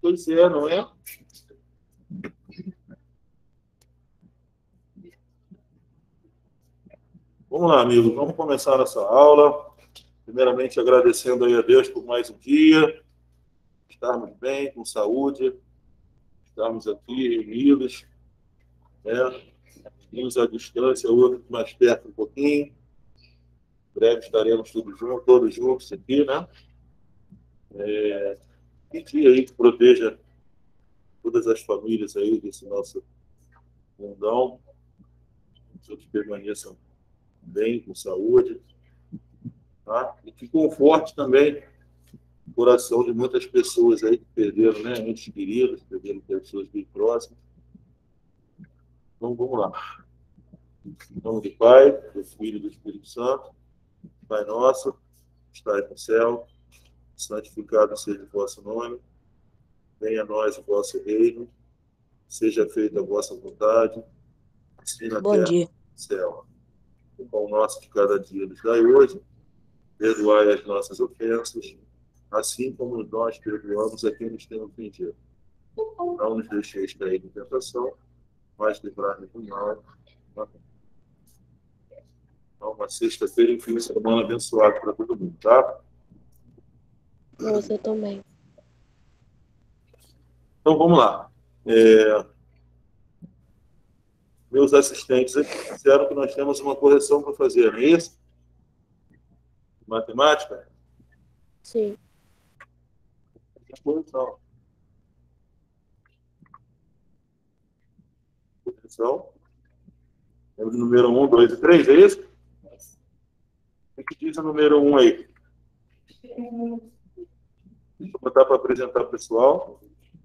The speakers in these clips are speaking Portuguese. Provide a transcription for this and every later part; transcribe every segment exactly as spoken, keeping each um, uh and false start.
Pois é, não é? Vamos lá, amigos, vamos começar essa aula. Primeiramente, agradecendo aí a Deus por mais um dia, estarmos bem, com saúde, estarmos aqui reunidos, né? Uns à distância, outros mais perto um pouquinho. Em breve estaremos todos juntos, todos juntos aqui, né? É, pedir aí que proteja todas as famílias aí desse nosso mundão, que todos permaneçam bem, com saúde, tá? E que conforte também o coração de muitas pessoas aí que perderam, né, entes queridos, perderam pessoas bem próximas. Então, vamos lá. Em nome do Pai, do Filho e do Espírito Santo, Pai nosso, que estais no céu, santificado seja o vosso nome, venha a nós o vosso reino, seja feita a vossa vontade, assim na Bom terra dia. como no céu. O pão nosso de cada dia nos dai hoje, perdoai as nossas ofensas, assim como nós perdoamos a quem nos tem ofendido. Não nos deixeis cair em tentação, mas livrai-nos do mal. Então, uma sexta-feira e um fim de semana abençoado para todo mundo, tá? Você também. Então, vamos lá. É... Meus assistentes aqui disseram que nós temos uma correção para fazer, não é isso? Matemática? Sim. Correção. Correção. Temos o número um, dois e três, é isso? O que diz o número um aí? Deixa eu botar para apresentar o pessoal.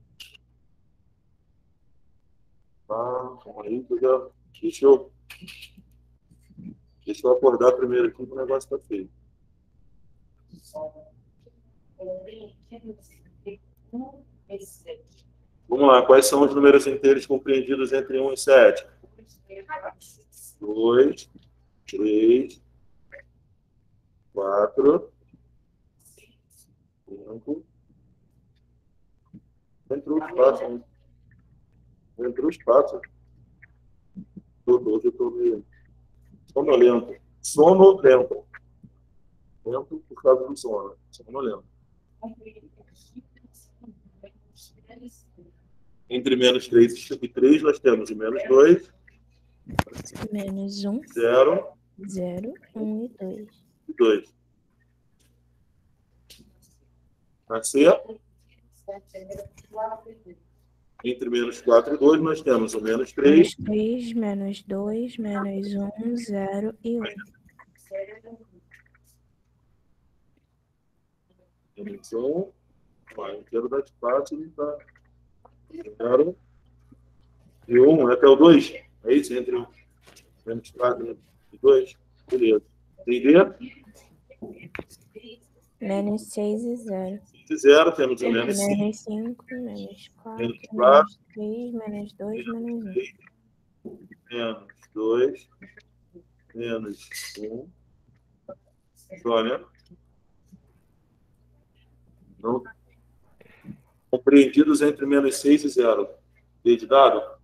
Ah, calma aí, que eu já... Deixa eu... Deixa eu acordar primeiro aqui, que o negócio está feio. Vamos lá, quais são os números inteiros compreendidos entre um e sete? dois, três, quatro, cinco. Entrou os passos, né? Entrou os passos. Hoje eu estou meio sonolento. Sonolento. Lento por causa do sono. Sonolento. Entre menos três e três, nós temos o menos dois. Menos um. Zero. Zero, um e dois. E dois. Nascer. Entre menos quatro e dois, nós temos o menos três. Menos três, menos dois, menos um, zero e um. Menos um. Vai, quero dar espaço e tá. Zero. E um, até o dois. É isso? Entre o menos quatro e dois. Beleza. Entender? Menos seis e zero. seis e zero, temos o menos cinco. Menos cinco, menos quatro, Menos quatro. menos três, menos dois, menos um. Menos dois. Menos um. Olha. Então, compreendidos entre menos seis e zero. D de dado?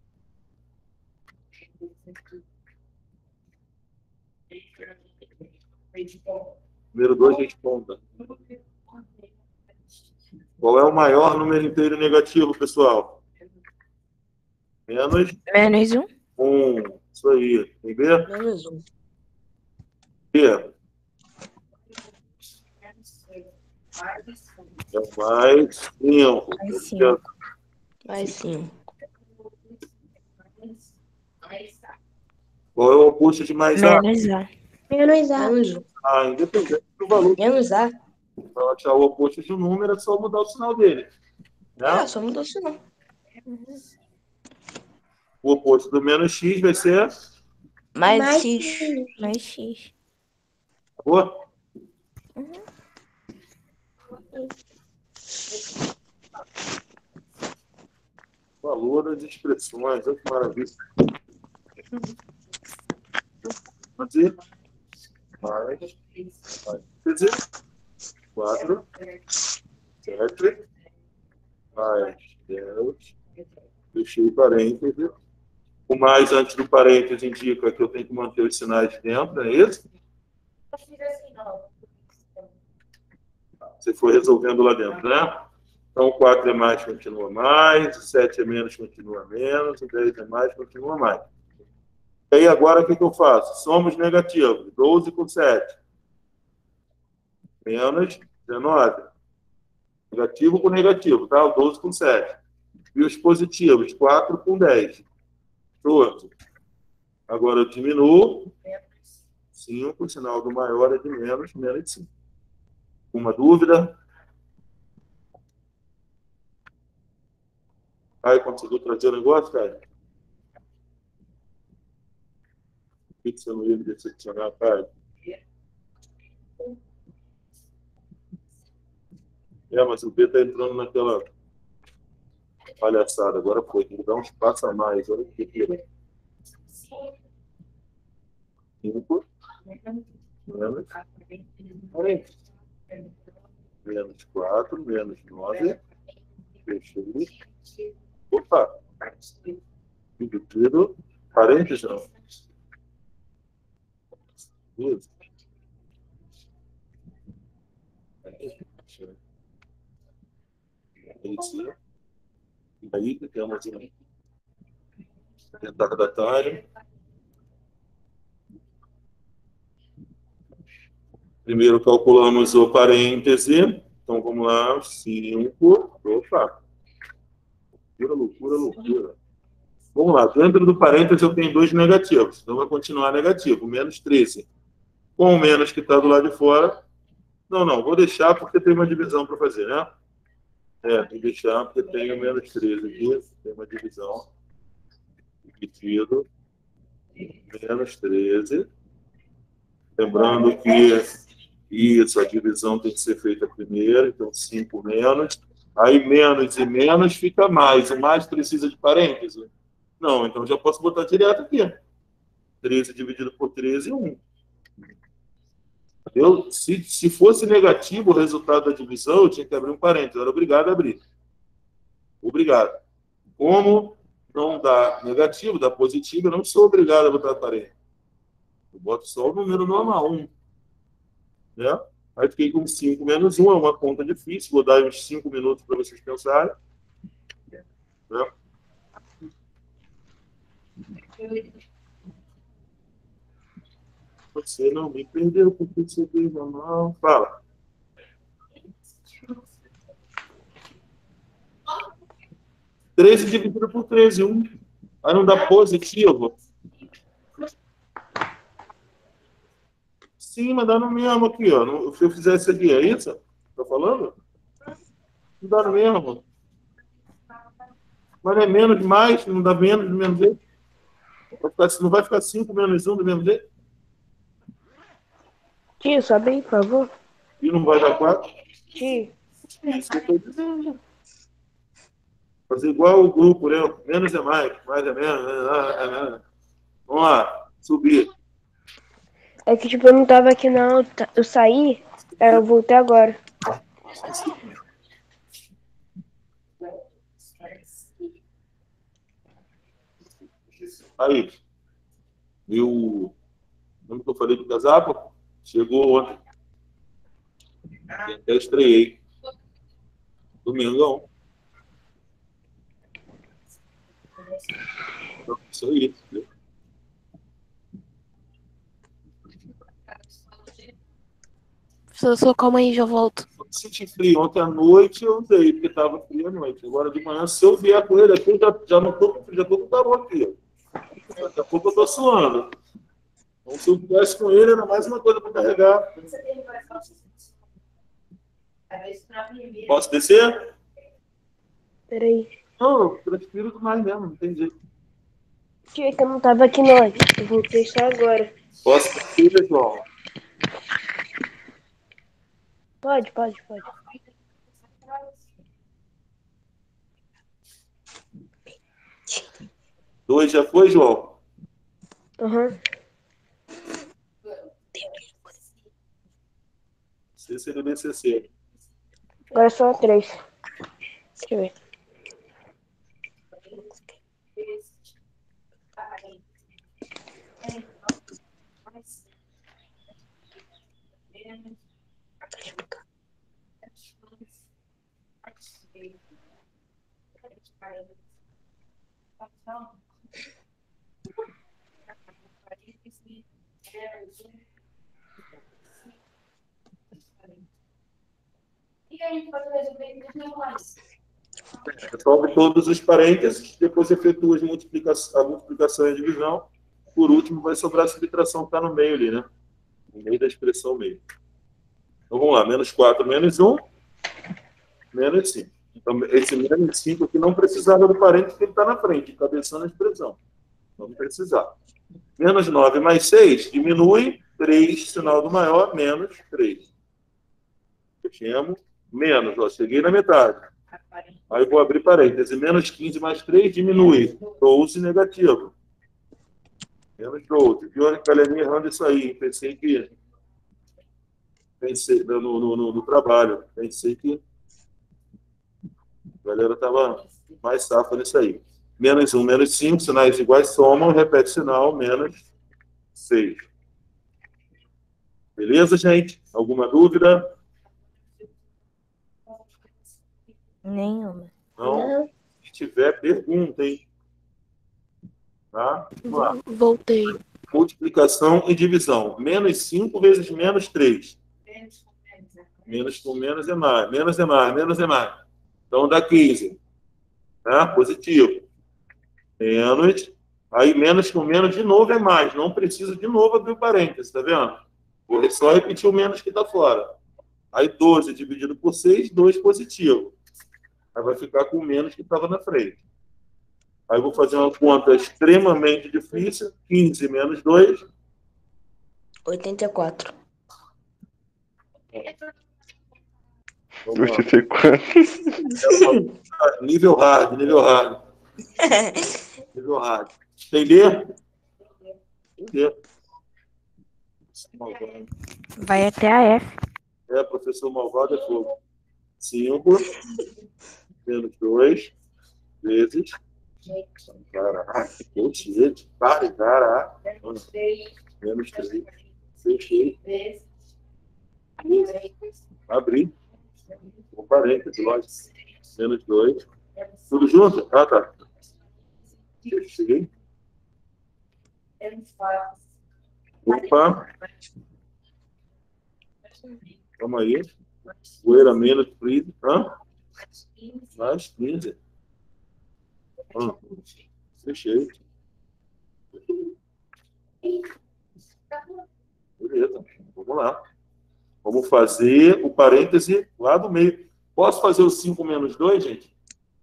Número dois, responda. Qual é o maior número inteiro negativo, pessoal? Menos Menos um. um. Isso aí. Tem B? Menos um. B. É mais cinco. Mais cinco. Mais cinco. Qual é o oposto de mais A? Menos A. Menos A. Menos um. Ah, independente do valor. Menos A. Para achar o oposto de um número, é só mudar o sinal dele. Né? Ah, só mudou o sinal. O oposto do menos x vai ser... Mais, Mais X. X. Mais X. Acabou? Uhum. Valor das expressões. Olha que maravilha. Pode ir? Mais. Mais. Quer dizer, quatro. Sete. mais dez. Fechei o parêntese. O mais antes do parêntese indica que eu tenho que manter os sinais dentro, não é isso? Você foi resolvendo lá dentro, né? Então, quatro é mais, continua mais. sete é menos, continua menos. dez é mais, continua mais. E aí, agora, o que, que eu faço? Somos negativos. doze com sete. Menos dezenove. Negativo com negativo, tá? O doze com sete. E os positivos, quatro com dez. Pronto. Agora eu diminuo. cinco, o sinal do maior é de menos, menos de cinco. Uma dúvida? Aí, conseguiu trazer o negócio, cara? Por que você não ia me decepcionar, cara? É, mas o B tá entrando naquela palhaçada. Agora foi, tem que dar uns passos a mais. Olha que tira. cinco. Menos. Menos quatro, menos nove. Fechei. Opa! Dividido. Parênteses, não. Isso. Isso. E aí, temos um retardatário. Primeiro calculamos o parêntese. Então, vamos lá. cinco. Opa! Loucura, loucura, loucura. Vamos lá. Dentro do parêntese eu tenho dois negativos. Então, vai continuar negativo. Menos treze. Com o menos que está do lado de fora. Não, não. Vou deixar porque tem uma divisão para fazer, né? É, tem que deixar porque tem o menos treze aqui. Tem uma divisão. Dividido. Menos treze. Lembrando que isso, a divisão tem que ser feita primeiro. Então, cinco menos. Aí, menos e menos fica mais. O mais precisa de parêntese? Não, então já posso botar direto aqui. treze dividido por treze é um. Eu, se, se fosse negativo o resultado da divisão, eu tinha que abrir um parênteses. Eu era obrigado a abrir. Obrigado. Como não dá negativo, dá positivo, eu não sou obrigado a botar parênteses. Eu boto só o número normal, um. Né? Aí fiquei com cinco menos um, é uma conta difícil. Vou dar uns cinco minutos para vocês pensarem. Né? Você não me perdeu, porque você fez mal. Fala. treze dividido por treze, um. Aí não dá positivo. Sim, mas dá no mesmo aqui, ó. Se eu fizer isso aqui, é isso? Tá falando? Não dá no mesmo. Mas é menos, mais, não dá menos do mesmo jeito. Vai ficar, não vai ficar cinco menos um do mesmo jeito? Tio, sobe aí, por favor. E não vai dar quatro? Tio. Isso que eu estou dizendo. Fazer igual o grupo, né? Menos é mais, mais é menos. É menos. Vamos lá, subir. É que, tipo, eu não tava aqui, não. Eu saí, aí eu voltei agora. Aí, viu? Lembra que eu falei do casaco? Chegou ontem. Até estreiei. Domingão. Então, isso aí. Viu? Professor, calma aí, já volto. Senti frio. Ontem à noite eu usei, porque estava frio à noite. Agora de manhã, se eu vier com ele aqui, eu já, já não estou com frio, já estou com calor aqui. Daqui a pouco eu estou suando. Então, se eu viesse com ele, era mais uma coisa para carregar. Posso descer? Peraí. Não, eu transpiro demais mesmo, não tem jeito. Tio, é que eu não tava aqui, não. Eu voltei só agora. Posso descer, João? Pode, pode, pode. Dois já foi, João? Aham. Uhum. C C do B C C. Agora só três. Deixa eu ver. Resolve todos os parênteses, depois efetua as multiplicação, a multiplicação e a divisão. Por último, vai sobrar a subtração que está no meio ali, né? No meio da expressão meio. Então, vamos lá. Menos quatro menos um, menos cinco. Então, esse menos cinco aqui não precisava do parênteses que ele está na frente, encabeçando a expressão. Não precisar. Menos nove mais seis, diminui. três, sinal do maior, menos três. Fechemos. Menos, ó, cheguei na metade. Aí vou abrir parênteses. Menos quinze mais três, diminui. doze negativo. Menos doze. Viu a galerinha errando isso aí? Pensei que... Pensei no, no, no, no trabalho. Pensei que a galera estava mais safa nisso aí. Menos um, menos cinco, sinais iguais somam, repete sinal, menos seis. Beleza, gente? Alguma dúvida? Nenhuma. Não? Se tiver, pergunta, hein? Tá? Vamos lá. Voltei. Multiplicação e divisão. Menos cinco vezes menos três. Menos com menos é mais. Menos é mais, menos é mais. Então dá quinze. Tá? Positivo. Menos. Aí menos com menos de novo é mais. Não precisa de novo abrir o parênteses, tá vendo? Vou só repetir o menos que está fora. Aí doze dividido por seis, dois positivo. Aí vai ficar com o menos que estava na frente. Aí vou fazer uma conta extremamente difícil. quinze menos dois. oitenta e quatro. oitenta e quatro. Nível hard, nível hard. Nível hard. Entender? Entender. Vai até a F. É, professor malvado é fogo. cinco menos dois vezes. Caraca, que gente. Para, caraca. Menos três. Fechei. Abri. Com parênteses, lógico. Menos dois. Tudo junto? Ah, tá. Fechei. Opa. Calma aí. Poeira menos frio. Hã? Mais quinze. Hã? Fechei. Beleza. Vamos lá. Vamos fazer o parêntese lá do meio. Posso fazer o cinco menos dois, gente?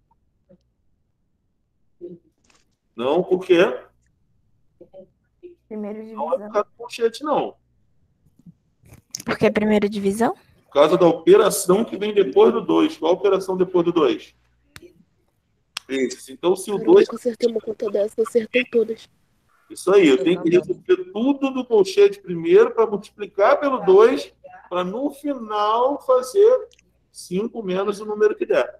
Não, por quê? Primeira Não é por divisão. causa do colchete, não. Porque é primeira divisão? Por causa da operação que vem depois do dois. Qual a operação depois do dois? Isso. Então, se o Caramba, dois... eu acertei uma conta dessa, eu acertei todas. Isso aí, eu tenho que resolver tudo do colchete primeiro para multiplicar pelo dois, para no final fazer cinco menos o número que der.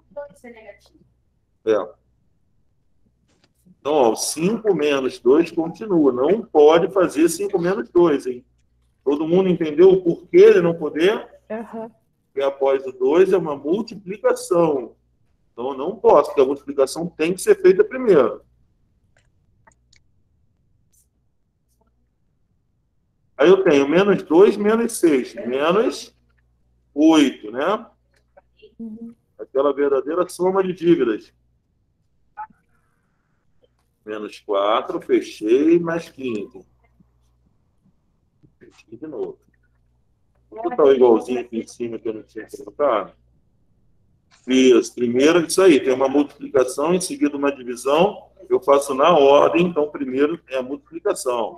É. Então, ó, cinco menos dois continua. Não pode fazer cinco menos dois, hein? Todo mundo entendeu o porquê de não poder? Uhum. Porque após o dois é uma multiplicação. Então, eu não posso, porque a multiplicação tem que ser feita primeiro. Aí eu tenho menos dois, menos seis, menos oito, né? Uhum. Aquela verdadeira soma de dívidas. Menos quatro, fechei, mais quinze. Fechei de novo. Vou botar o igualzinho aqui em cima que eu não tinha colocado. Isso, primeiro isso aí, tem uma multiplicação, em seguida uma divisão. Eu faço na ordem, então primeiro é a multiplicação.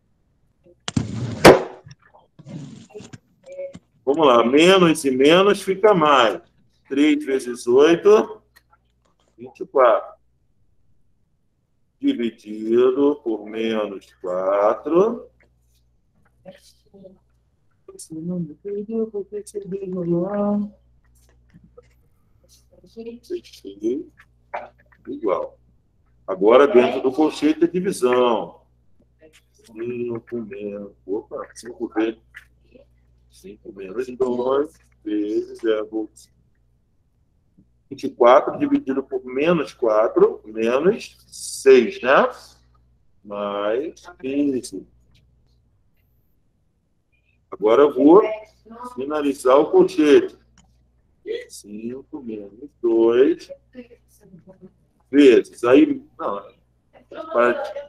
Vamos lá, menos e menos fica mais. três vezes oito, vinte e quatro. Dividido por menos quatro. Você não me perdeu, porque você veio lá. Fechei. Igual. Agora, dentro do colchete, a divisão. cinco menos... Opa, cinco vezes... cinco menos dois vezes zero. vinte e quatro dividido por menos quatro, menos seis, né? Mais quinze. Agora eu vou finalizar o colchete. cinco menos dois vezes. Aí, não. Parte.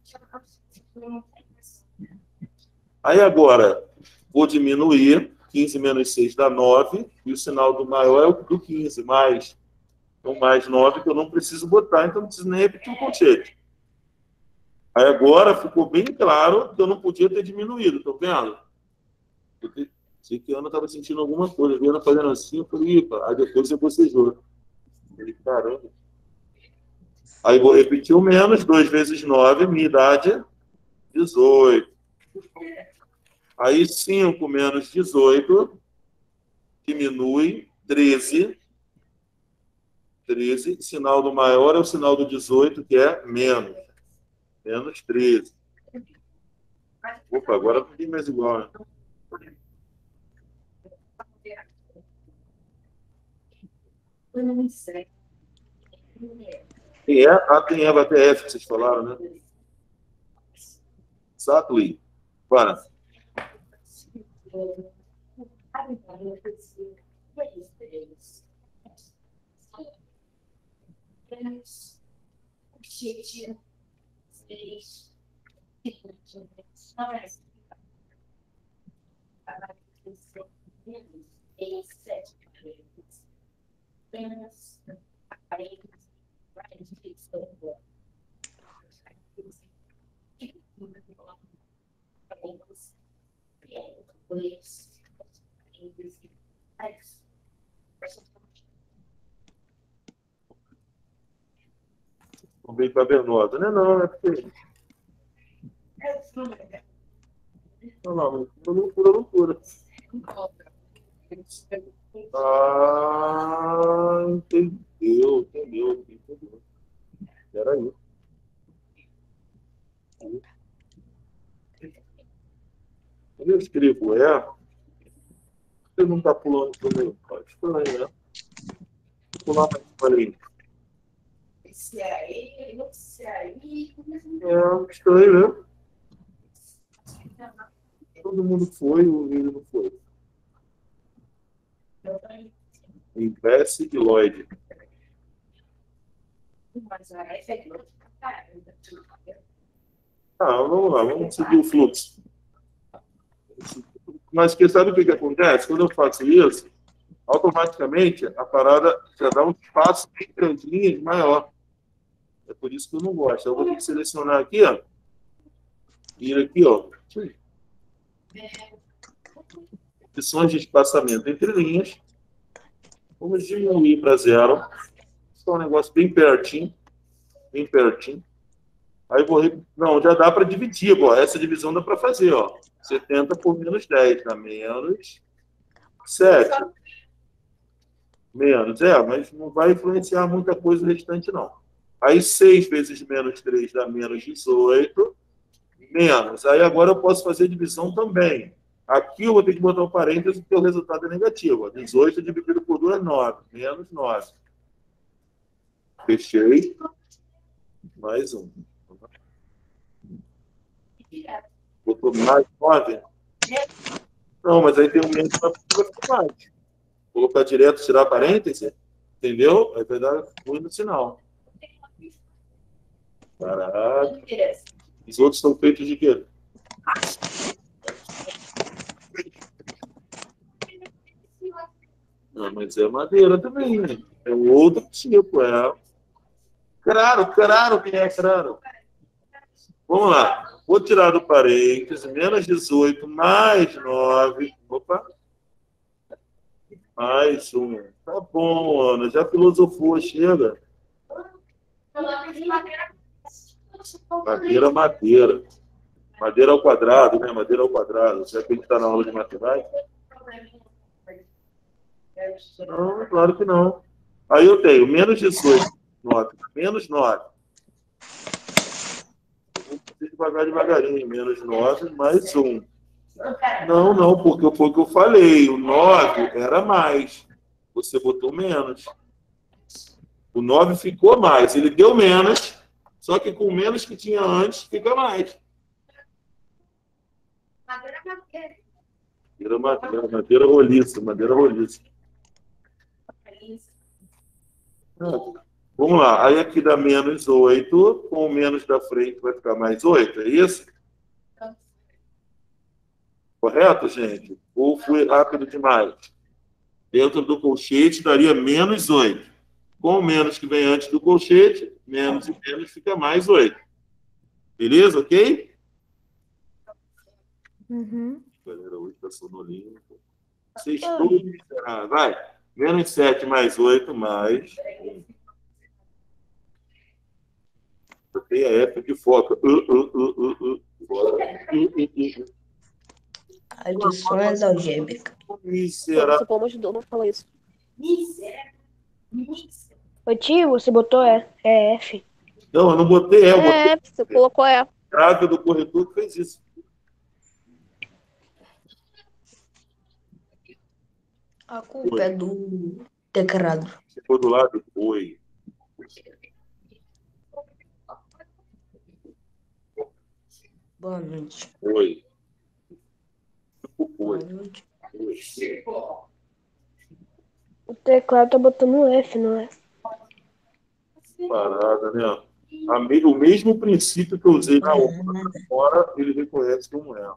Aí agora, vou diminuir. quinze menos seis dá nove. E o sinal do maior é o do quinze. Mais. Então, mais nove que eu não preciso botar. Então, não preciso nem repetir o colchete. Aí agora ficou bem claro que eu não podia ter diminuído. Estão vendo? Porque sei que a Ana estava sentindo alguma coisa. Vi a Ana fazendo assim. Eu falei, Ipa. Aí depois você bocejou. Eu falei, caramba. Aí vou repetir o menos. dois vezes nove. Minha idade, dezoito. Aí cinco menos dezoito diminui treze. treze. Sinal do maior é o sinal do dezoito, que é menos. Menos treze. Opa, agora não tem mais igual, né? Tem E, ah, tem E, vai ter F que vocês falaram, né? Exactly. Para. Não veio para Bernosa, né? Não, é porque. Não, não, loucura, loucura. Ah, entendeu, entendeu, entendeu. Espera aí. Quando eu escrevo é, você não está pulando também. Estranho, né? Vou pular mais para ali. Esse aí, esse aí. É, estranho, né? Todo mundo foi, o ele não foi. Investe e Lloyd. Ah, vamos lá, vamos seguir o fluxo. Mas que sabe o que, que acontece? Quando eu faço isso, automaticamente a parada já dá um espaço entre as linhas maior. É por isso que eu não gosto. Eu vou ter que selecionar aqui, ó. Ir aqui, ó. Opções de espaçamento entre linhas. Vamos diminuir para zero. Isso é um negócio bem pertinho. Bem pertinho. Aí vou... Não, já dá para dividir. Ó. Essa divisão dá para fazer, ó. setenta por menos dez dá menos sete. Menos, é, mas não vai influenciar muita coisa restante, não. Aí seis vezes menos três dá menos dezoito. Menos. Aí agora eu posso fazer divisão também. Aqui eu vou ter que botar o parênteses porque o resultado é negativo. Ó. dezoito dividido por dois é nove. Menos nove. Fechei. Mais um. Botou mais nove? Não, mas aí tem um menos para mais. Colocar direto, tirar parêntese. Entendeu? Aí vai dar ruim no sinal. Caraca. Os outros estão feitos de quê? Não, mas é madeira também, né? É um outro tipo, é. Claro, claro que é claro. Vamos lá. Vou tirar do parêntese, menos dezoito, mais nove. Opa. Mais um. Tá bom, Ana. Já filosofou, chega. Madeira, madeira. Madeira ao quadrado, né? Madeira ao quadrado. Será que a gente está na aula de matemática? Não, claro que não. Aí eu tenho menos dezoito, nove, menos nove. Vou fazer devagar, devagarinho. Menos nove, mais um. Não, não, porque foi o que eu falei. O nove era mais. Você botou menos. O nove ficou mais. Ele deu menos, só que com o menos que tinha antes, fica mais. Madeira, madeira. Madeira, madeira, madeira roliça, madeira roliça. Ah, vamos lá. Aí aqui dá menos oito, com o menos da frente vai ficar mais oito, é isso? Correto, gente? Ou fui rápido demais? Dentro do colchete daria menos oito. Com o menos que vem antes do colchete, menos e menos fica mais oito. Beleza? Ok? Uhum. Galera, hoje está sonolinho. Vocês todos. Ah, vai. Menos sete mais oito mais. Tem a F que foca. Uh, uh, uh, uh, uh. Fora. Uh, uh, uh, uh. Adições algébricas. Miserável. Nossa, como ajudou não falar isso. Ô tio, você botou E, é F. Não, eu não botei E, eu botei É, você colocou é. a trave do corretor que fez isso. A culpa é do teclado. Ficou do lado? Oi. Boa noite. Oi. Boa Oi. noite. Oi. O teclado tá botando F, não é? Parada, né? A me- O mesmo princípio que eu usei na outra, Nada. fora, ele reconhece como é.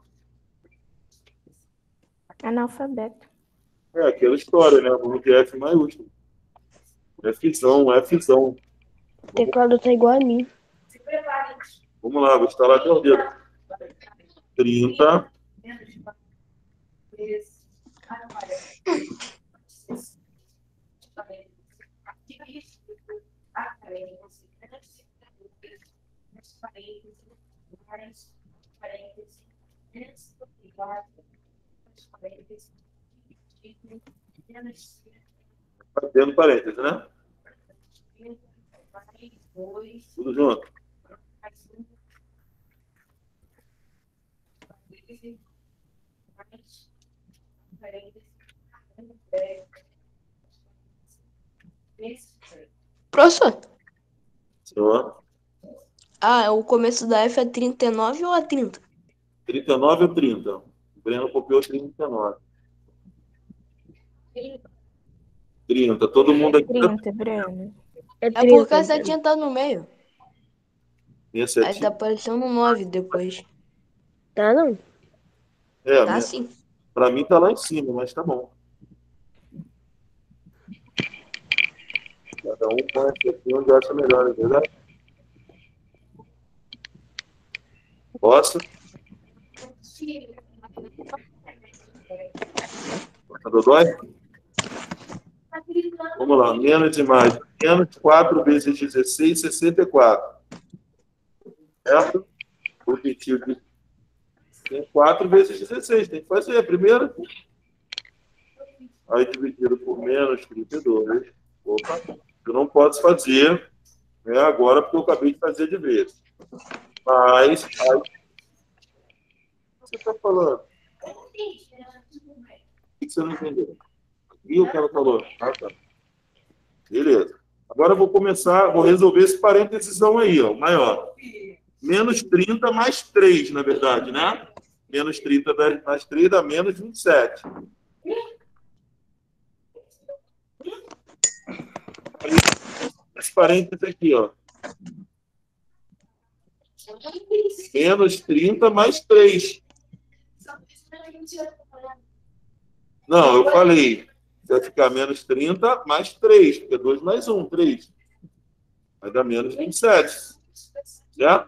Analfabeto. É aquela história, né? Vamos de F maiúsculo. Fzão, Fzão. O teclado tá igual a mim. Se prepare. Vamos lá, vou instalar até o dedo. trinta. Tá tendo parênteses, né? Tudo junto. Professor, Senhor. ah, o começo da F é trinta e nove ou é trinta? trinta e nove ou trinta? O Breno copiou trinta e nove. trinta. Todo mundo aqui tá trinta, Breno. É É trinta. porque a setinha tá no meio. tem Aí sete. tá aparecendo nove depois. Tá, não? É, Tá minha- sim. pra mim tá lá em cima, mas tá bom. Cada um põe aqui onde acha melhor, é verdade? Posso? Tá dodói? Vamos lá, menos de mais. Menos quatro vezes dezesseis, sessenta e quatro. Certo? Repetiu de tem quatro vezes dezesseis, tem que fazer a primeira. Aí dividido por menos trinta e dois. Opa, eu não posso fazer, né, agora porque eu acabei de fazer de vez. Mas, aí, o que você está falando? O que você não entendeu? E o que ela falou? Ah, tá. Beleza. Agora eu vou começar, vou resolver esse parênteses aí, ó, maior. Menos trinta mais três, na verdade, né? Menos trinta mais três dá menos vinte e sete. Esse parênteses aqui, ó. Menos trinta mais três. Não, eu falei. Vai ficar menos trinta mais três, porque é dois mais um, três. Vai dar menos vinte e sete. Certo?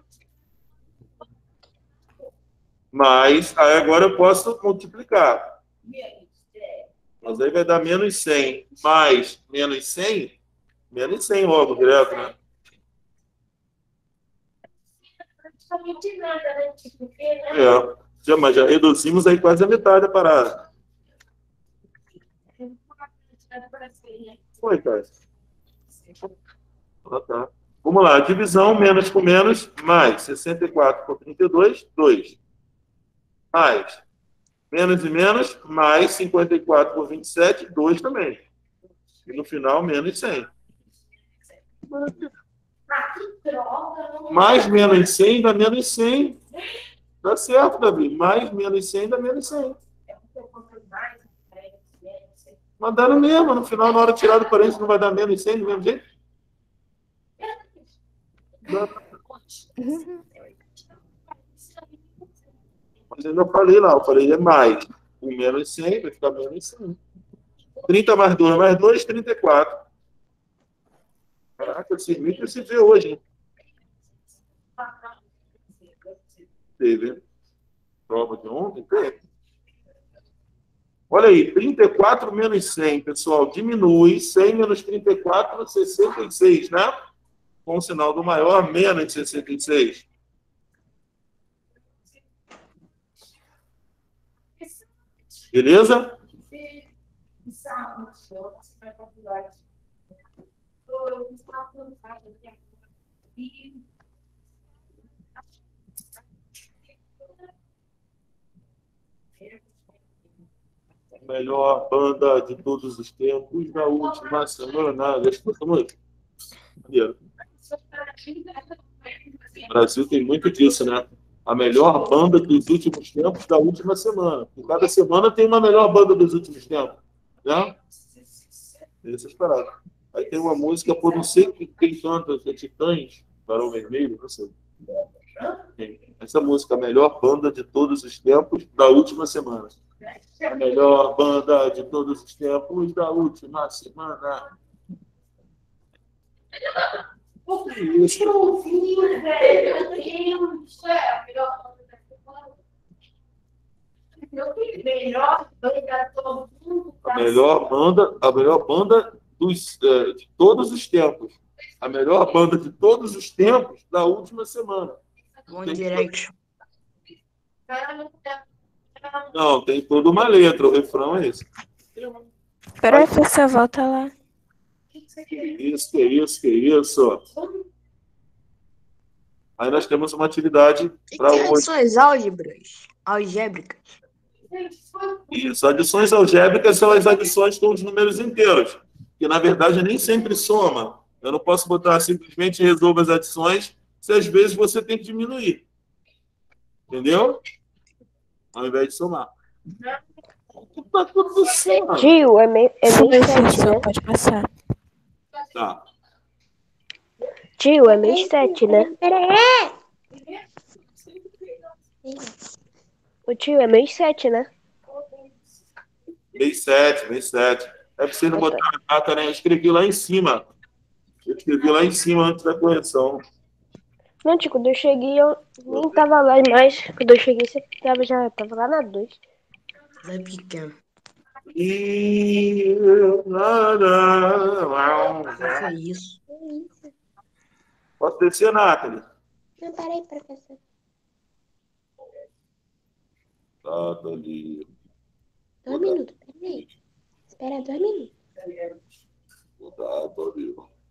Mas aí agora eu posso multiplicar. Mas aí vai dar menos cem mais menos cem, menos cem logo, direto, né? É, já, mas já reduzimos aí quase a metade da parada. Foi, cara. Ah, tá. Vamos lá, divisão, menos com menos, mais sessenta e quatro por trinta e dois, dois. Mais menos e menos, mais cinquenta e quatro por vinte e sete, dois também. E no final, menos cem. Mais menos cem dá menos cem. Tá certo, Davi. Mais menos cem dá menos cem. Mas dá no mesmo. No final, na hora de tirar do parênteses, não vai dar menos cem do mesmo jeito? Dá. Mas ainda falei lá. Eu falei, é mais. O menos cem vai ficar menos cem. trinta mais dois mais dois, trinta e quatro. Caraca, esse vídeo se vê hoje, hein? Teve. Prova de ontem? Teve. Olha aí, trinta e quatro menos cem, pessoal, diminui. cem menos trinta e quatro, sessenta e seis, né? Com o sinal do maior, menos sessenta e seis. Beleza? Melhor banda de todos os tempos da última semana. Já escutou muito? Maneiro. O Brasil tem muito disso, né? A melhor banda dos últimos tempos da última semana. E cada semana tem uma melhor banda dos últimos tempos. Né? Essas paradas. Aí tem uma música, por não sei quem canta, é Titãs, Barão Vermelho, não sei. Essa música, a melhor banda de todos os tempos da última semana. A melhor banda de todos os tempos da última semana. Que isso? A melhor banda, a melhor banda dos, é, de todos os tempos. A melhor banda de todos os tempos da última semana. One Direction. Não, tem toda uma letra, o refrão é esse. Professor, volta lá. Que isso, que isso, que isso. Aí nós temos uma atividade para hoje. Adições álgebras. Algébricas. Isso, adições algébricas são as adições com os números inteiros, que na verdade nem sempre soma. Eu não posso botar simplesmente resolva as adições, se às vezes você tem que diminuir. Entendeu? Ao invés de somar. Tá tudo certo. Tio, é meio, é meio sete, né? Pode passar. Tá. Tio, é meio sete, né? O tio é meio sete, né? Mês sete, mês sete. É pra você não botar a data, né? Eu escrevi lá em cima. Eu escrevi lá em cima antes da correção. Não, tio, quando eu cheguei, eu nem tava lá mais. Quando eu cheguei, você tava, já tava lá na dois. Vai pequeno. E... O que foi isso? Posso descer, Nathalie? Não, peraí, professor. Nathalie. Dois minutos, peraí. Espera dois minutos. Nathalie.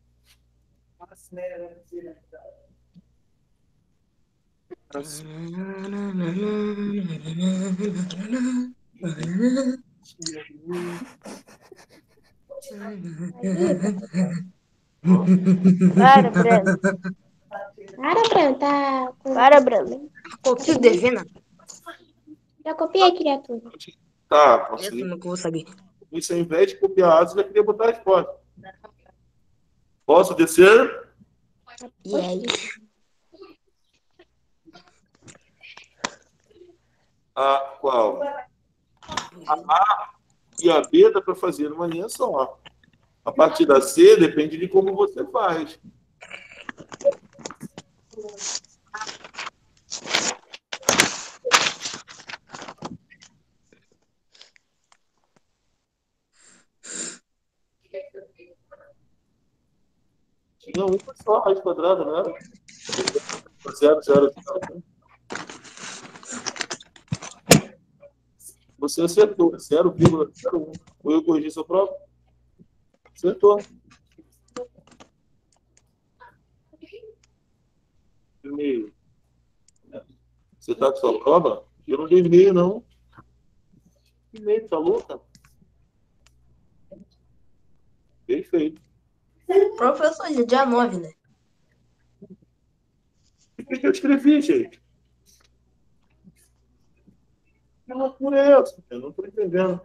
Para, Brando. Para, Brando, tá... Para, Brando. Copia o devendo. Já copiei, criatura. Tá, Essa assim, eu não vou saber. isso ao invés de copiar a já queria botar a resposta. Posso descer? E aí? A qual? A A e a B dá para fazer numa linha só. A partir da C depende de como você faz. Não, uma só raiz quadrada, não era? Zero, zero, zero. Você acertou, zero vírgula zero um. Ou eu corrigi sua prova? Acertou. E-mail. Você está com sua prova? Eu não dei e-mail, não. E-mail, tá louca? Perfeito. Professor, hoje é dia nove, né? O que que eu escrevi, gente? Que loucura é essa? Eu não estou entendendo.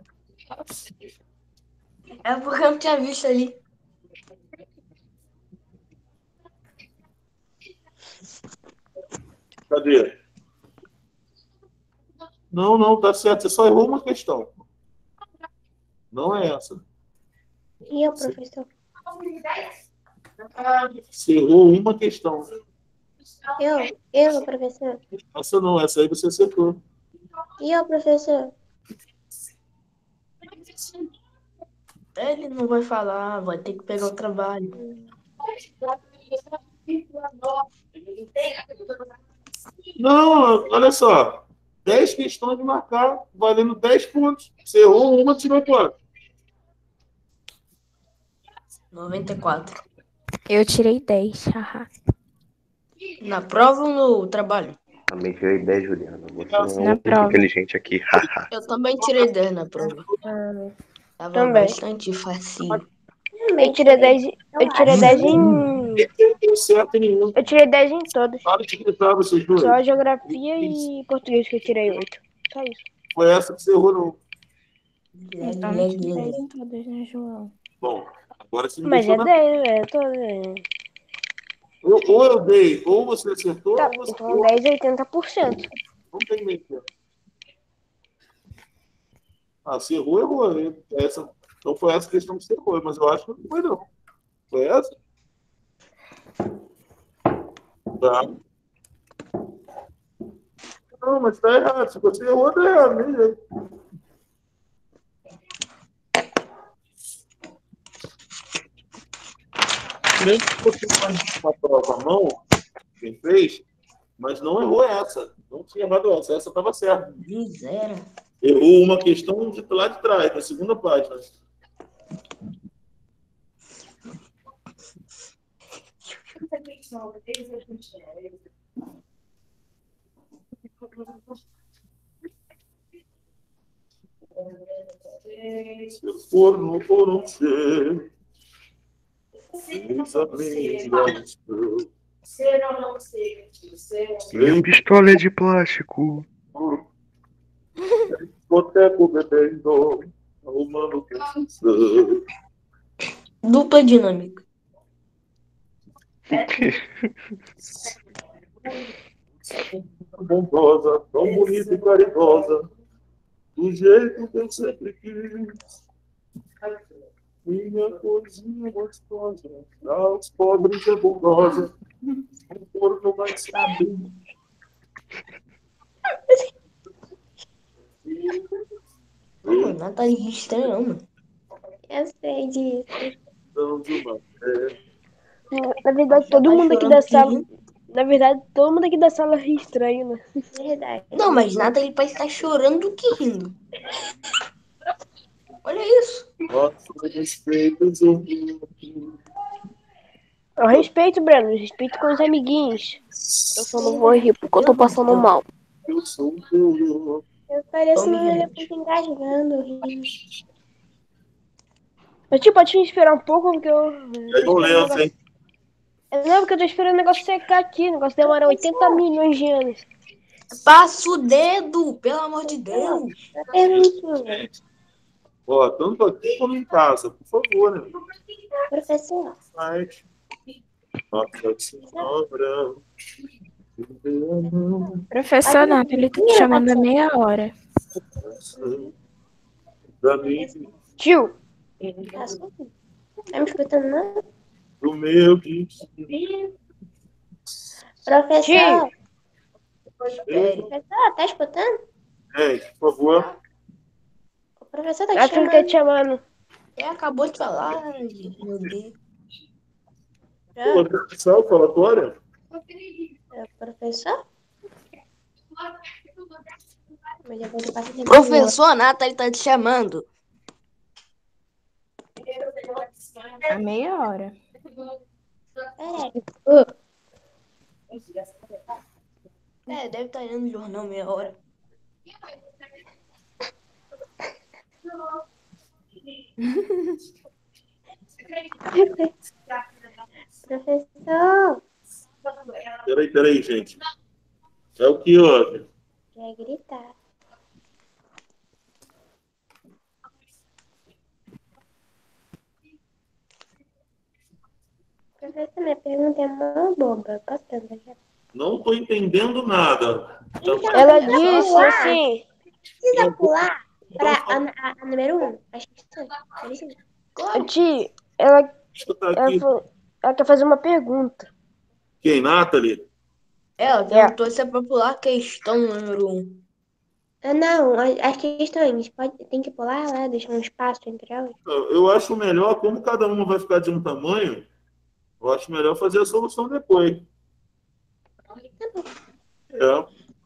É porque eu não tinha visto ali. Cadê? Não, não, tá certo. Você só errou uma questão. Não é essa. E eu, professor? Você errou uma questão. Eu? Eu, professor? Essa não, essa aí você acertou. E eu, professor? Ele não vai falar, vai ter que pegar o trabalho. Não, olha só. dez questões de marcar, valendo dez pontos. Você errou uma, tirou quanto? noventa e quatro. Eu tirei dez, haha. Na prova ou no trabalho? Também tirei dez, Juliana. Você não é Na um prova. inteligente aqui, haha. Eu também tirei dez na prova. Ah, Tava Também. bastante facinho. eu tirei dez, em- eu tirei dez em... Não tem certo nenhum. Eu tirei dez em todos. Para de gritar, vocês dois. Só geografia e português que eu tirei oito. Só isso. Foi essa que você errou, não. Leg, Então, leg, tirei leg. dez em todas, né, João? Bom, agora você me Mas deixou é na... dez, é. Tô... é. Ou, ou eu dei, ou você acertou, Tá, ou você então errou. dez é oitenta por cento. Não tem meio tempo. Ah, você errou, errou. né? Essa... Então foi essa questão que você errou, mas eu acho que não foi, não. Foi essa? Tá. Não, mas tá errado. Se você errou, tá errado. Nem jeito. Nem que você faz uma prova à mão, quem fez, mas não errou essa. Não tinha errado essa. Essa estava certa. Zero. Errou uma questão de lá de trás, na segunda página. Se for no for não ser, exatamente. Ser ou não ser, ser Minha pistola é de plástico. Boteco bebendo, arrumando confusão. Dupla dinâmica. Bondosa, tão bonita e caridosa, do jeito que eu sempre quis. Minha coisinha gostosa, aos pobres é bondosa, o corpo vai saber. Pô, nada tá estranho, mano. Eu sei disso. Então, Gilmar, é, Na verdade, todo Tá mundo aqui chorando da que sala. rindo. Na verdade, todo mundo aqui da sala ri estranho, né? Verdade. Não, mas nada ele parece estar chorando do que rindo. Olha isso. nosso respeito, eu Eu respeito, Breno. Respeito com os amiguinhos. Eu só não vou rir porque eu tô passando mal. eu sou um teu. Eu pareço Tome uma remédio. elefante engasgando, rindo. Mas, tipo, pode me esperar um pouco, porque eu. É igual lenço, hein? Não, porque eu tô esperando o negócio secar aqui. O negócio demora oitenta milhões de anos. Passa o dedo, pelo amor de Deus. É isso, Ó, tanto aqui como em casa, por favor, né? professor. Mas, Nossa Senhora, Professor Nato, ele tá te chamando há meia hora. da mim, Tio. Tá me escutando, não? do meu destino. Professor. Espere. Professor, tá escutando? Gente, por favor. O professor tá te chamando. Tá te chamando. É, acabou de falar, meu Deus. Pô, sal falatória? É o professor? Mas eu vou te passar tempo. Professor Nata, ele tá te chamando. Há meia hora. É, deve estar lendo o jornal meia hora. Professor, Peraí, peraí, gente. É o que houve? quer gritar. Professor, minha pergunta é uma boba. Posso perguntar? Não estou entendendo nada. Ela disse assim. Precisa pular Então, para a, a, a número um? As questões. Precisa. Ti, ela, escuta ela, aqui. falou- ela quer fazer uma pergunta. Quem, Nathalie? Ela perguntou se é pra pular a questão número um. Ah, não, as, as questões. Pode, tem que pular lá, deixar um espaço entre elas. Eu eu acho melhor, como cada uma vai ficar de um tamanho, eu acho melhor fazer a solução depois. É.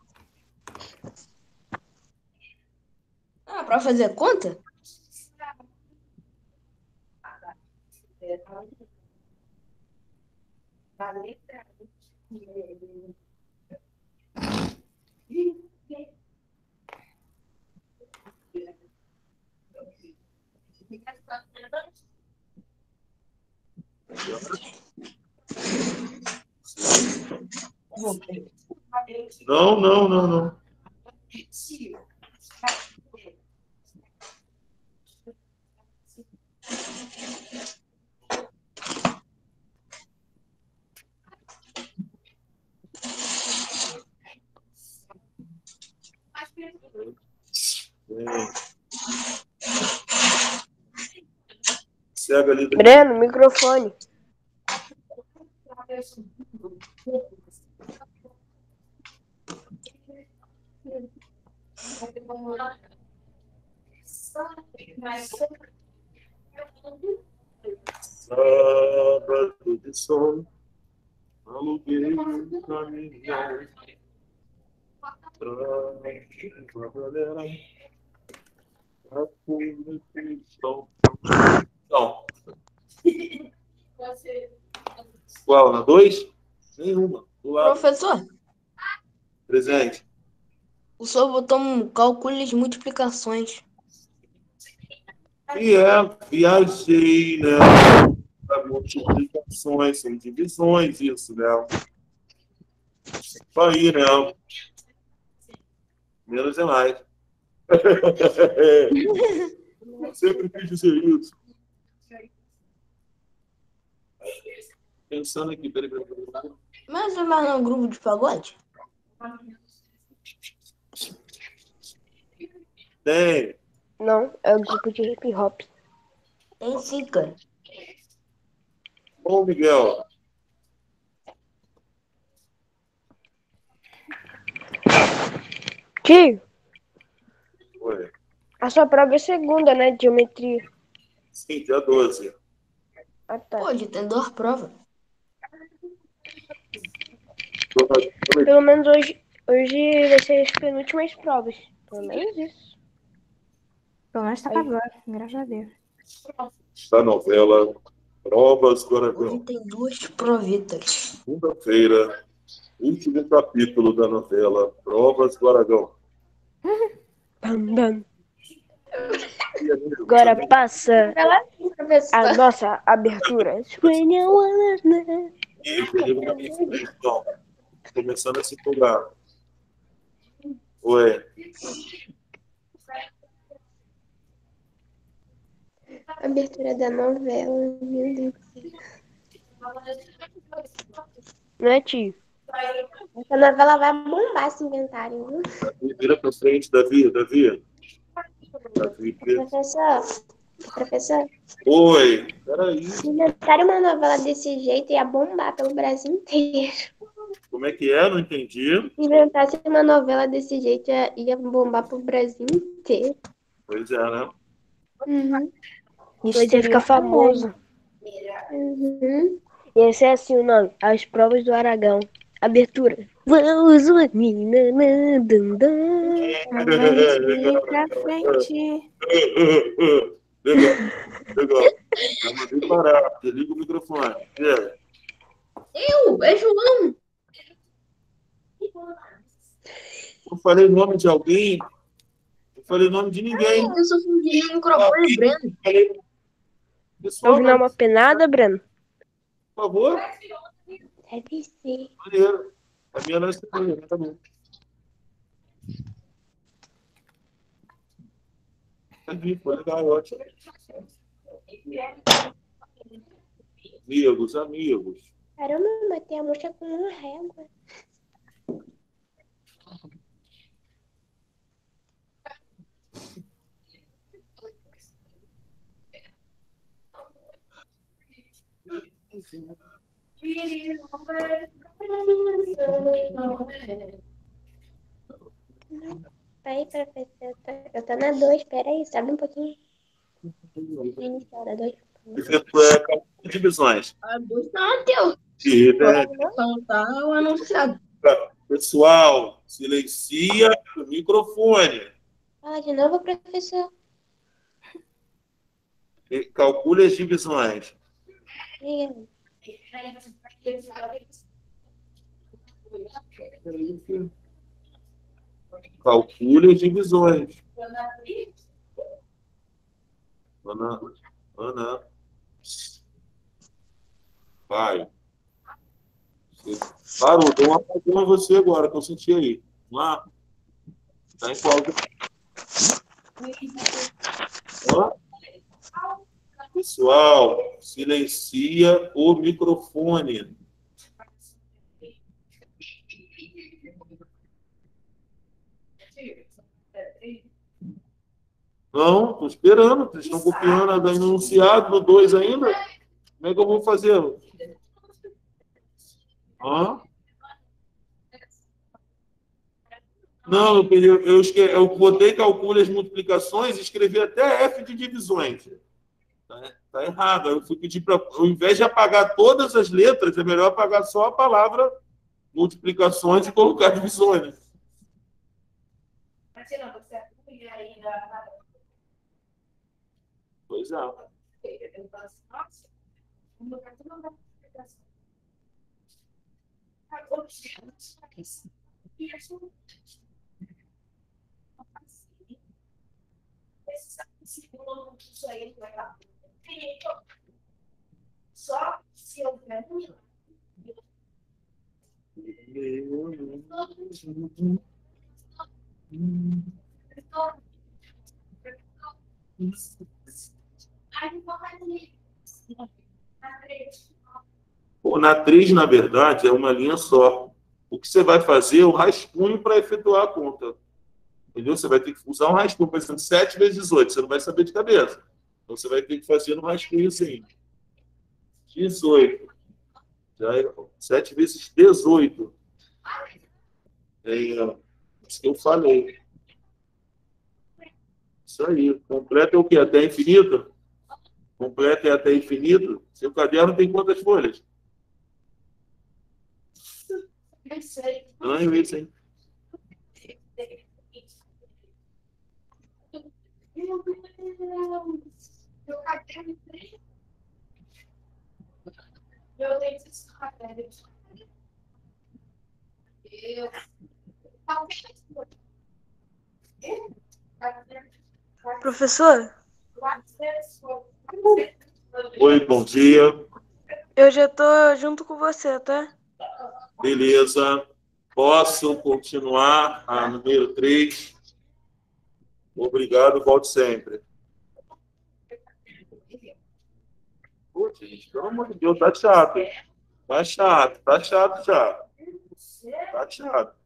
Ah, pra fazer conta? Não, não, não, não. Bem. Cega ali do... Breno, microfone. Sábado de sol, aluguei um caminhão pra uma galera pra comer pistão. Não. Qual? Na dois? Nenhuma. Do lado. Professor, Presente. o senhor botou um cálculo de multiplicações. E é, viajei, né? Para multiplicações, são divisões, isso, né? Isso aí, né? Menos é mais. Sempre quis dizer isso. Pensando aqui, peraí, peraí, peraí. Mas você vai no grupo de pagode? Tem. Não, é o grupo de hip hop. Tem sim, cara. Bom, Miguel. Tio, Oi. a sua prova é segunda, né? De geometria. Sim, dia doze. Ah, tá. Pode, tem duas provas. Pelo menos hoje, hoje vai ser as penúltimas provas. Pelo menos isso. Pelo menos tá acabando, graças a Deus. Da novela Provas do Hoje Aragão. tem duas provitas. Segunda-feira, último capítulo da novela Provas do Aragão. Bam, bam. Agora passa a nossa abertura. Então, começando a se empolgar. Oi. Abertura da novela, meu Deus do céu. Né, tio? Essa novela vai bombar se inventarem, viu? Davi, vira para frente, Davi, Davi. Davi, vira. Professor, professor, Oi. Peraí. se inventarem uma novela desse jeito, ia bombar pelo Brasil inteiro. Como é que é? Não entendi. Se inventasse uma novela desse jeito, ia, ia bombar pro Brasil inteiro. Pois é, né? Uhum. Vai ter que ficar famoso. Uhum. Ia ser assim o nome. As provas do Aragão. Abertura. Vamos, menina. Dum, dum. Avante pra frente. Legal, legal. Já mandei parar. Desliga o microfone. É. Eu, é João. Eu falei o nome de alguém. Eu falei o nome de ninguém. Eu só fingi o microfone, Breno. Falei. Tá Pessoal, ouvindo uma penada, Breno? Por favor. Deve ser. Maneiro. A minha não é segunda, tá bom. Entendi, foi legal, ótimo. Amigos, amigos. Caramba, eu matei a mosca com uma régua. Peraí, professor. Eu tô, eu tô na dois, peraí, sobe um pouquinho. Inicial da dois. Efeito é cálculo de divisões. A luz não, Matheus. E, né, Então tá o anunciado. pessoal, silencia o microfone. Fala de novo, professor. E calcule as divisões. Diga. Calcule as divisões. Ana, Ana. Vai. Parou, deu um apagão em você agora, que eu senti aí. Vamos lá. Tá em qual? Ó. Pessoal, silencia o microfone. Não, estou esperando. Vocês estão copiando a do enunciado no dois ainda? Como é que eu vou fazer? Hã? Não, eu, peguei- eu, esque- eu botei calcule as multiplicações e escrevi até F de divisões. Tá, tá errado. Eu fui pedir para, ao invés de apagar todas as letras, é melhor apagar só a palavra multiplicações e colocar divisões. Pois é. Só se houver. Pô, na três, na verdade, é uma linha só. O que você vai fazer é o rascunho para efetuar a conta. Entendeu? Você vai ter que usar um rascunho, por exemplo, sete vezes dezoito. Você não vai saber de cabeça. Então, você vai ter que fazer no rascunho assim. dezoito. Já é sete vezes dezoito. É isso que eu falei. Isso aí. Completo é o quê? Até infinito? Completo é até infinito? Seu caderno tem quantas folhas? Não sei. Não, é isso, hein? Meu caderno tem. Eu tenho esses cadernos. Eu. Professor, Oi, bom dia. eu já tô junto com você, tá? Beleza. Posso continuar a número três? Obrigado, volte sempre. Putz, gente, pelo amor de Deus, tá chato. Hein? Tá chato, tá chato já. Tá chato.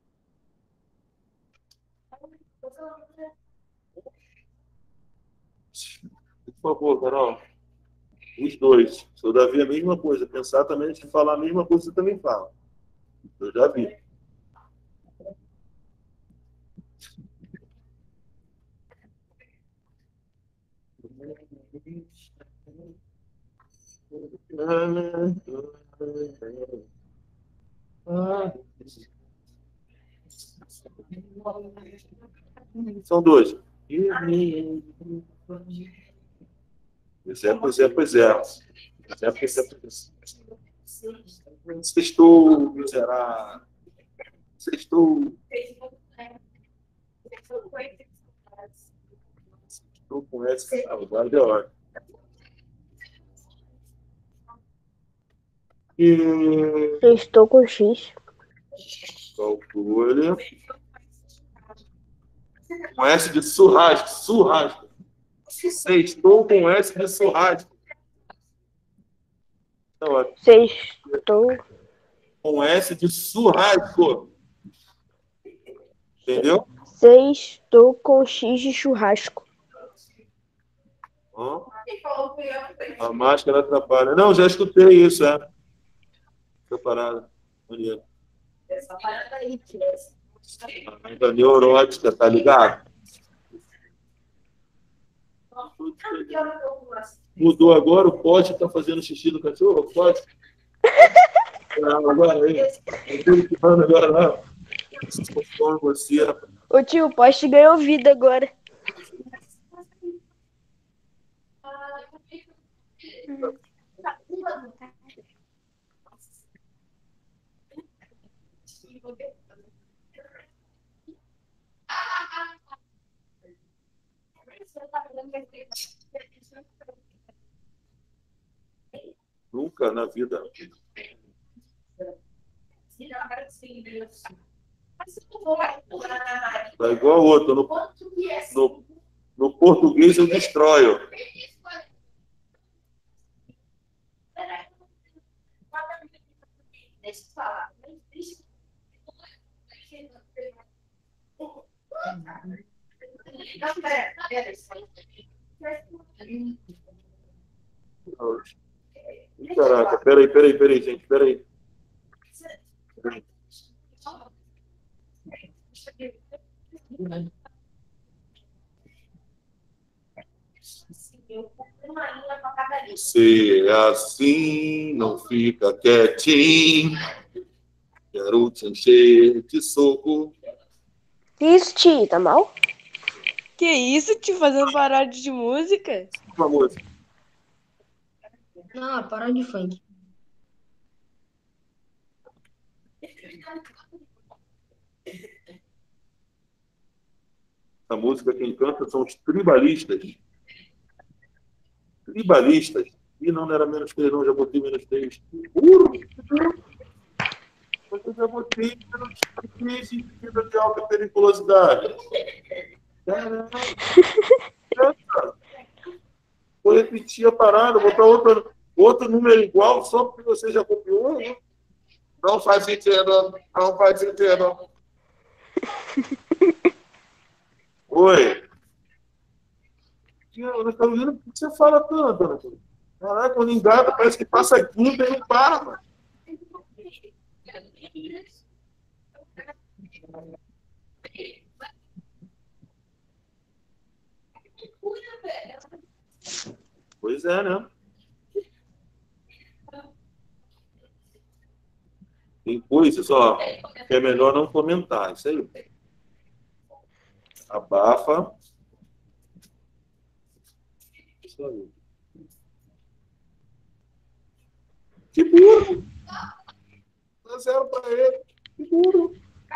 Por favor, Carol. Os dois. Se o Davi é a mesma coisa, pensar também, se falar a mesma coisa, você também fala. Eu já vi. São dois. Pois é, pois é, pois é. Pois é, pois é, pois é. Sextou, miserável. Sextou. Estou com essa. Agora deu hora. E Estou com X. calcule. Com S de churrasco, churrasco. Sextou com S de churrasco. Tá ótimo. Sextou. Com S de churrasco. Entendeu? Sextou com X de churrasco. Ó, a máscara atrapalha. Não, já escutei isso, é. Essa parada. Maneiro. Essa parada aí, tia. A mente neurótica, tá ligado? Mudou agora, o pote tá fazendo xixi no cachorro? O pote? Ah, agora aí. Eu que manda agora lá. Com você, rapaz. Ô tio, o poste ganhou vida agora. Nunca na vida. Tá igual o outro. No, no, no português eu destroio. Deixa eu falar. Não, pera, pera. Ih, caraca, peraí, peraí, peraí, gente, peraí. Peraí. Você assim não fica quietinho. Quero te encher de soco. Que isso, tio? Tá mal? Que isso, tio? Fazendo paródia de música? Uma música. Não, para de funk. A música quem canta são os tribalistas. Tribalistas. E não, não era menos três, não, já botei menos três. Puro! Eu já botei menos três em vida de alta periculosidade. Caraca! Vou repetir a parada, botar outro, outro número igual só porque você já copiou, né? Não faz sentido, não faz sentido. Oi. Ana Carolina, por que você fala tanto, Ana Carolina? Caraca, quando engata, parece que passa quinta e não para, mano. Pois é, né? Tem coisas, ó, que é melhor não comentar, isso aí. Abafa. Isso aí. Que burro! Dá zero para ele. Que burro!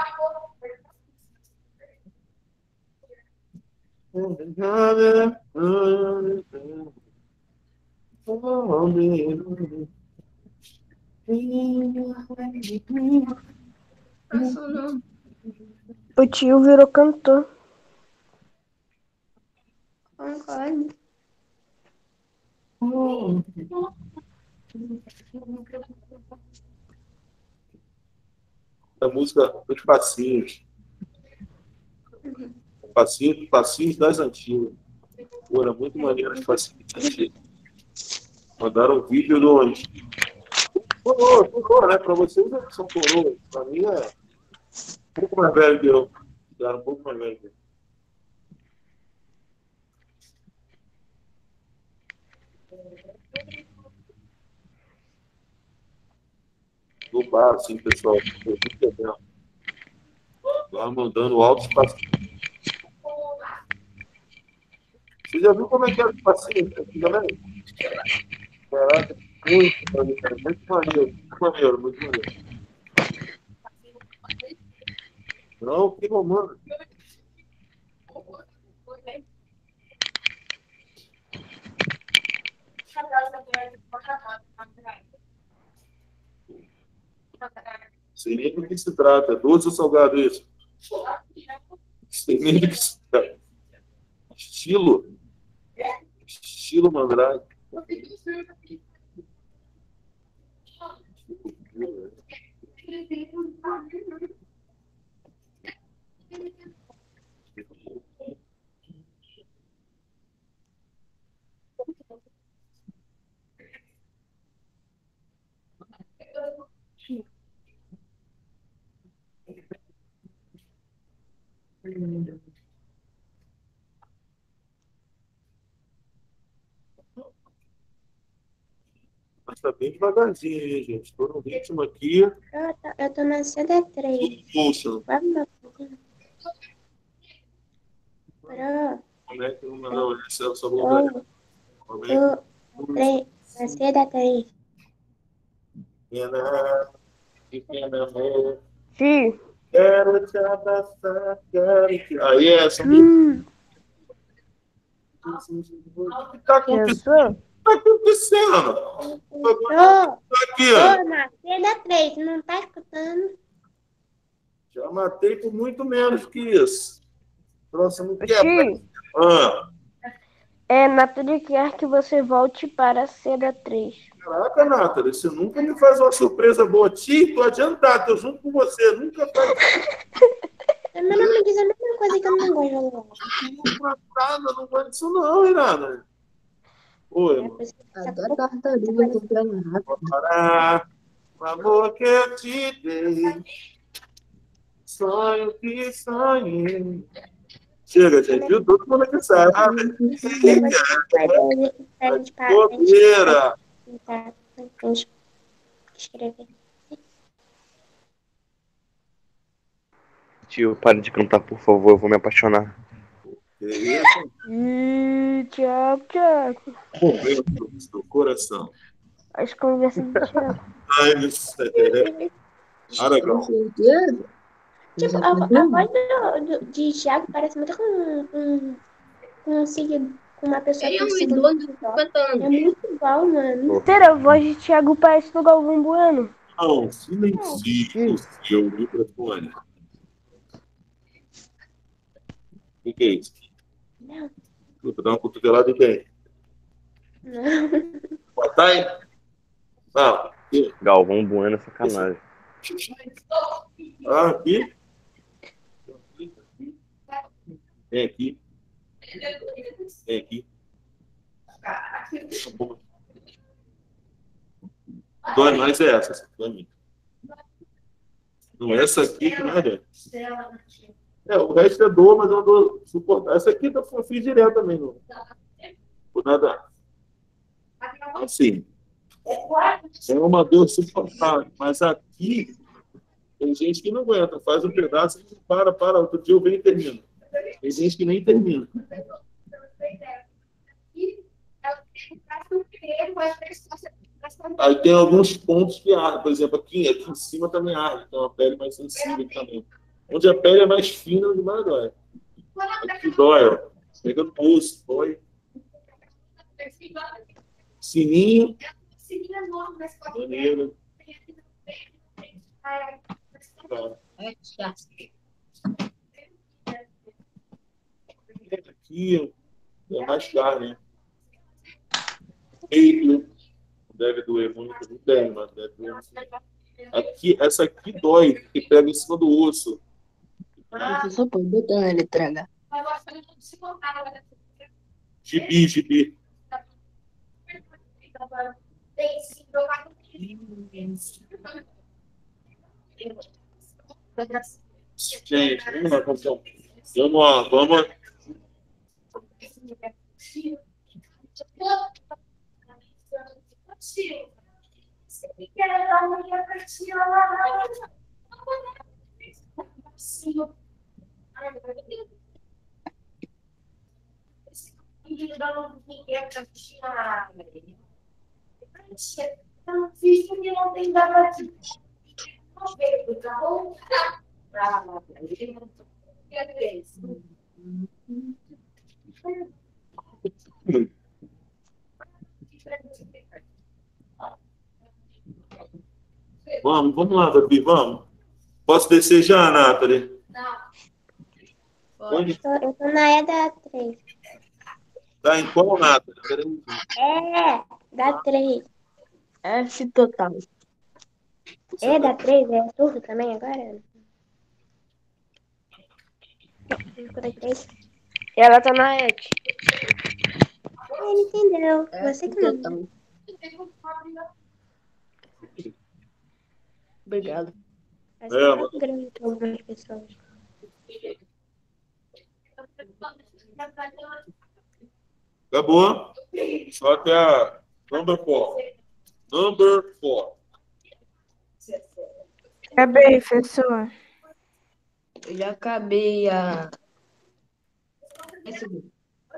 Passou não. O tio virou cantor. Concordo. A música dos passinhos. Passinhos, passinhos das antigas. Pô, era muito maneiro os passinhos das antigas. Mandaram um vídeo do onde? Coroa, coroa, né? Para vocês é que são coroas. Para mim é um pouco mais velho que eu. Era um pouco mais velho que eu. Do bar, assim, pessoal. Lá mandando altos passinhos. Você já viu como é que era o passinho antigamente? Caraca, muito maneiro, muito maneiro, muito maneiro, muito maneiro. Não, que romano. Sei nem do que se trata. É doce ou salgado isso? Sei nem do que se trata. Estilo? Estilo Mandrake. Mas tá bem devagarzinho, hein, gente? Estou no ritmo aqui. Eu tô, eu tô na C D três. Puxa, Vai me dar um pouquinho. Parou. como é que eu não não, esse é o seu lugar? Um, dois, três. Na C D três. Pequena, pequena amor, Sim. quero te abraçar, quero te... Aí, essa Hum, O que tá acontecendo? pensou? O que tá acontecendo? Tô, Tá aqui, ó. tô na C D três. Não tá escutando? Já matei por muito menos que isso. Próximo quebra. Sim. Ah, É, Nathalie quer que você volte para a C D três. caraca, Nathalie, você nunca me faz uma surpresa boa. Ti, tô adiantado, tô junto com você. Nunca faz Mas não me diz a mesma coisa que eu não gosto de jogar. nada, não gosto disso não, hein, nada. Oi, É mano. por isso que essa Adoro porra tartaruga com perna rápida. Parar, o amor que eu te dei, sonho que sonhei. Chega, gente, viu? Todo mundo aqui sabe. vai de Bobeira. Tá, tem que escrever. Tio, pare de cantar, por favor, eu vou me apaixonar. Que isso? Ih, Thiago, Thiago. Momento do seu coração. As conversas do Thiago. Ai, meu Deus. Aragão. certeza? Tipo, a, a voz do, do, de Thiago parece muito com, com, com, um seguido, com uma pessoa que Ele é um siga idoso no de TikTok. cinquenta É anos. muito igual, mano. Sério, a voz de Thiago parece do Galvão Bueno. Não, silencie o seu microfone. O que, que é isso? Não, Vou dar uma cotovelada em quem? não. Botar aí? Ah, aqui. Galvão Bueno é sacanagem. Ah, aqui. Vem aqui. Vem aqui. Dói mais é essa, essa dói muito. Não, essa aqui que nada. É, o resto é dor, mas é uma dor suportável. Essa aqui eu fiz direto também, não. Por nada. Assim, é uma dor suportável, mas aqui tem gente que não aguenta, faz um pedaço e para, para, outro dia eu venho e termino. Tem gente que nem termina. Aí tem alguns pontos que ardem, por exemplo, aqui, aqui em cima também arde, então a pele mais sensível também. Onde a pele é mais fina, onde mais dói. Aqui dói, ó. Pega no pulso, dói. Sininho. Maneiro. Tá. Aqui é mais carne, né? Peito. Deve doer muito, não deve, mas deve doer muito. Aqui, essa aqui dói, que pega em cima do osso. Professor, pode botar na letra H. Gibi, gibi. Gente, vamos lá, vamos lá. Vamos lá, vamos. Vamos, vamos lá, Davi, vamos. Posso descer já, Nathalie? Onde Tô- Eu tô na E da três. tá? Em qual, Nathalie? Peraí. É, da três. F total. É da três? É surdo também agora? Procura três. Ela tá na E T. Ele entendeu. Você F que não. total. Obrigado. Acho É, que tá grande para algumas pessoas. Acabou? Só até a number four. Number four. Acabei, professor. Eu já acabei a. Esse aqui.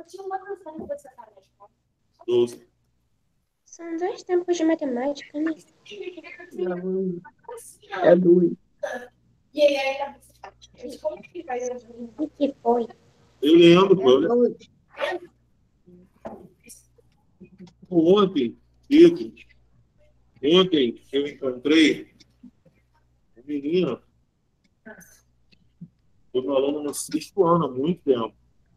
doze. São dois tempos de matemática, né? Não, é dois. O que foi? Eu lembro, pô. É Eu lembro. dois. Ontem, Pedro, ontem eu encontrei um menino, foi meu aluno no sexto ano, há muito tempo.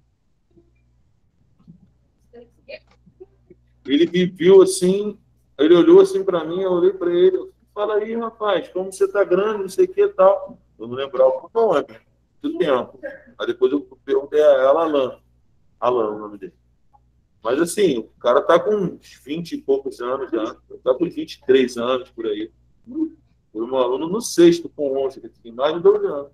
Ele me viu assim, ele olhou assim para mim, eu olhei para ele, eu fala aí, rapaz, como você tá grande, não sei o que e tal. Eu não lembrava o nome, muito tempo. Aí depois eu perguntei a ela, Alan, Alan, o nome dele. Mas assim, o cara tá com uns vinte e poucos anos já, tá com vinte e três anos por aí. Foi um aluno no sexto com onze, que tem mais de doze anos.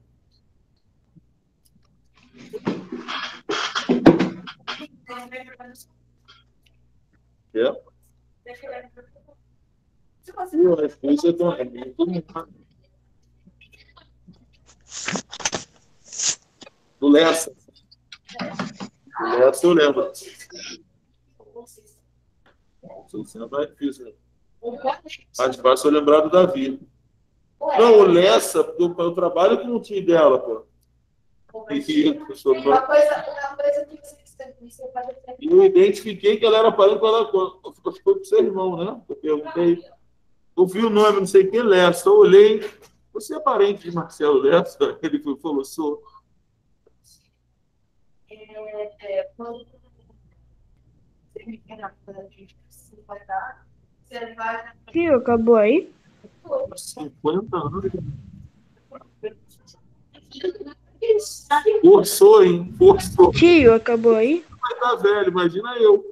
É? Eu acho que isso é tão- é muito bom. Do Lessa. Do Lessa eu lembro. seiscentos é difícil, né? Mais fácil eu lembrar do Davi. Não, o Lessa, porque eu, eu trabalho com o time dela, pô. E eu, sou- Uma coisa, uma coisa que você você pode ter. e eu identifiquei que ela era parente com ela, com foi com seu irmão, né? Eu perguntei, eu vi o nome, não sei quem, Lessa. Eu olhei, você é parente de Marcelo Lessa? Ele falou, sou. É, é, quando você me quer na coisa de se guardar, você vai. Tio, acabou aí? cinquenta anos. Forçou, hein? Forçou. Tio, acabou aí? Vai estar velho, imagina eu.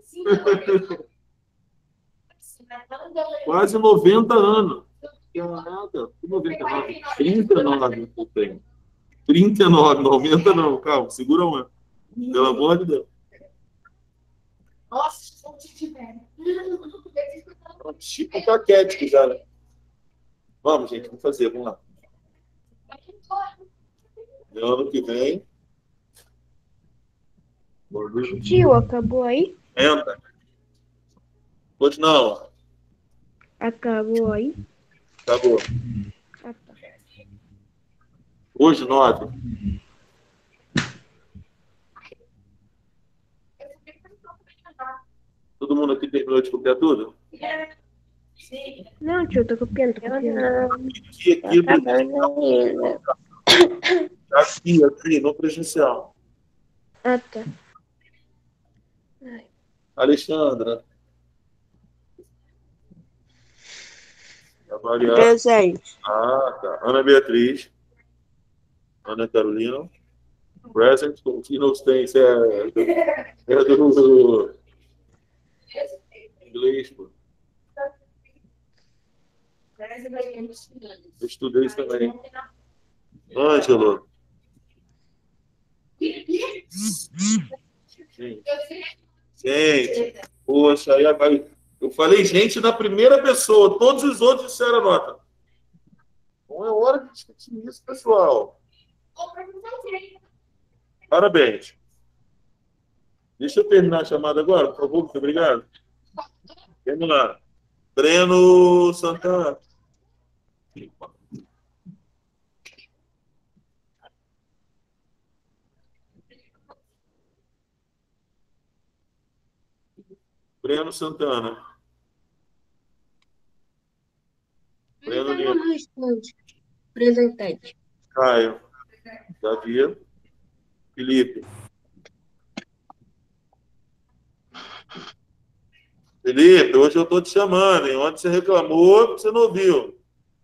Quase noventa anos. Caraca, noventa e nove. trinta e nove eu tenho. trinta e nove, não aumenta não, calma, segura uma. Pelo amor de Deus. Nossa, onde tiver. Tipo caquético já, né? Vamos, gente, vamos fazer, vamos lá. No ano que vem. Tio, acabou aí? Entra. Hoje não. Acabou aí? Acabou. Ah, tá. Hoje, nove. Todo mundo aqui terminou de copiar tudo? Não, tio, tô copiando, tô Eu copiando. não. Aqui, Tô aqui, acabando ainda. aqui, aqui, no presencial. Ah, tá. Alexandra. Avaliar. Presente. Ah, tá. Ana Beatriz. Ana Carolina. Present. Que não tem, isso é, do- é do inglês, pô. Eu estudei isso também. Ângelo. Gente. Gente. Poxa, aí agora. Eu falei gente na primeira pessoa, todos os outros disseram a nota. Não é hora de discutir isso, pessoal. Parabéns. Deixa eu terminar a chamada agora, por favor, muito obrigado. Vamos lá. Breno Santana. Breno Santana. Breno Lima. Maria, no restante. Presentante. Caio, Davi, Felipe. Felipe, hoje eu estou te chamando, hein? Ontem você reclamou, você não ouviu.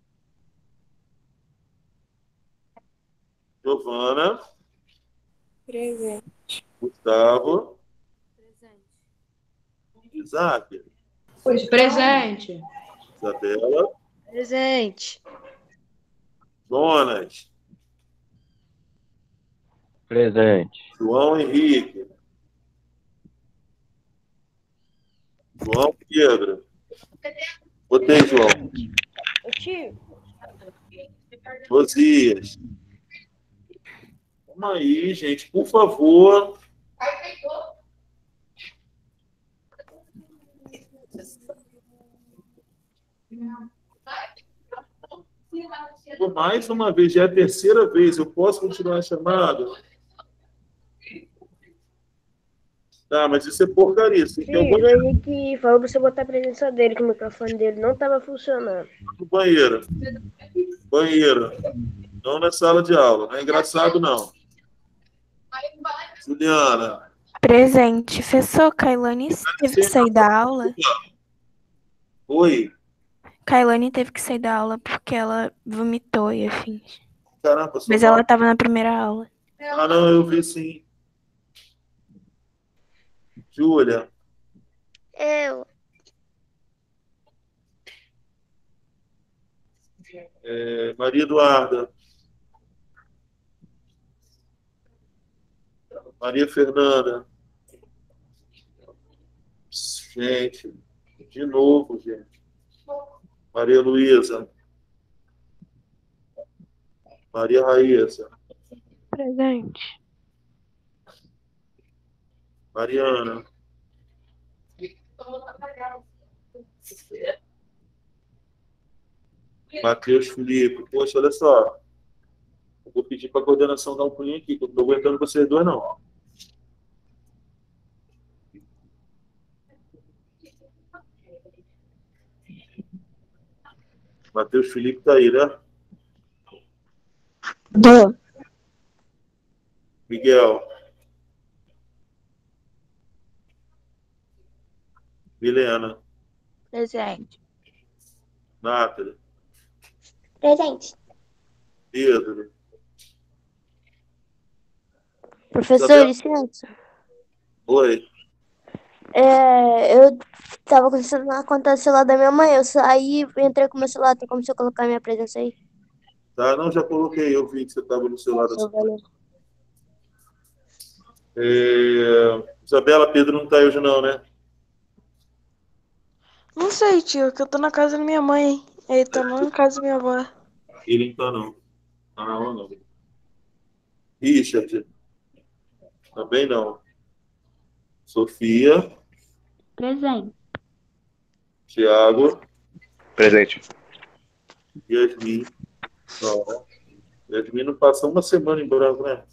Giovana, Presente. Gustavo, Isaac, Presente. Isabela, Presente. Jonas, Presente. João Henrique, João Pedro. Botei, João. Ô tio, Josias. Vamos aí, gente, por favor. Por mais uma vez, já é a terceira vez, eu posso continuar a chamada? Tá, mas isso é porcaria. Você tem Sim, algum o Henrique falou pra você botar a presença dele, que o microfone dele não tava funcionando. no banheiro? Banheiro. Não na sala de aula. Não é engraçado, não. Juliana. Presente. Professor, Kailane teve que sair da aula. Oi. Kailane teve que sair da aula porque ela vomitou e afins. Caramba, sua Mas ela estava na primeira aula. Ah, não, eu vi sim. Júlia. Eu. É, Maria Eduarda. Maria Fernanda. Gente, de novo, gente. Maria Luísa. Maria Raíssa. Presente. Mariana. Matheus Felipe. Poxa, olha só. Eu vou pedir para a coordenação dar um pulinho aqui, que eu não estou aguentando vocês dois, não. Matheus Felipe tá aí, né? Tô. Miguel. Milena. Presente. Nathalie. Presente. Pedro. Professor, Isabela. licença. Oi. É, eu tava acontecendo na conta do celular da minha mãe. Eu saí, entrei com o meu celular. Tem como você colocar minha presença aí? Tá, não, já coloquei. Eu vi que você estava no celular. Seu valor. É... Isabela, Pedro não tá aí hoje não, né? não sei, tio, que eu tô na casa da minha mãe. Ele tá lá na casa da minha avó. Ele não tá, não. Tá na aula, não. Richard. Também não. Sofia. Presente. Tiago. Presente. Yasmin. Não. Yasmin não passa uma semana em branco, né?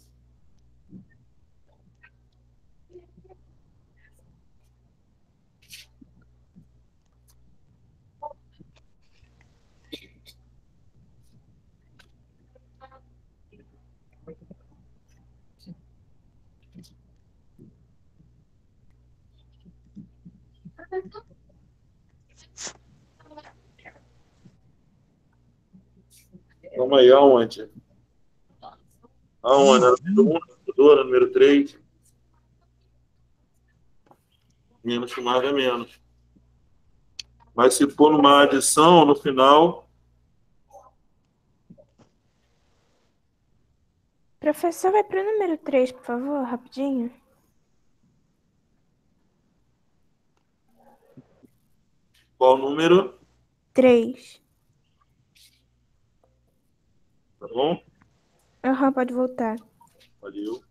Calma aí, aonde? Aonde? Era número um, número dois, número três. Menos que mais é menos. Mas se for numa adição, no final, Professor, vai pro número três, por favor, rapidinho. qual número? Três. Tá bom? Aham, pode voltar. Valeu.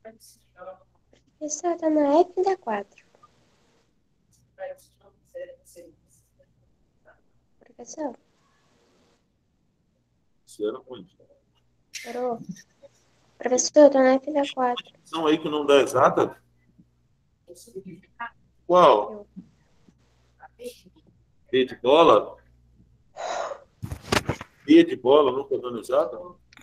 Professor, tá na F da quatro. Professor, Isso era muito. parou. Professor, tá na F da quatro. São aí que não dá exata? Qual? B de bola? B de bola, nunca dando exata?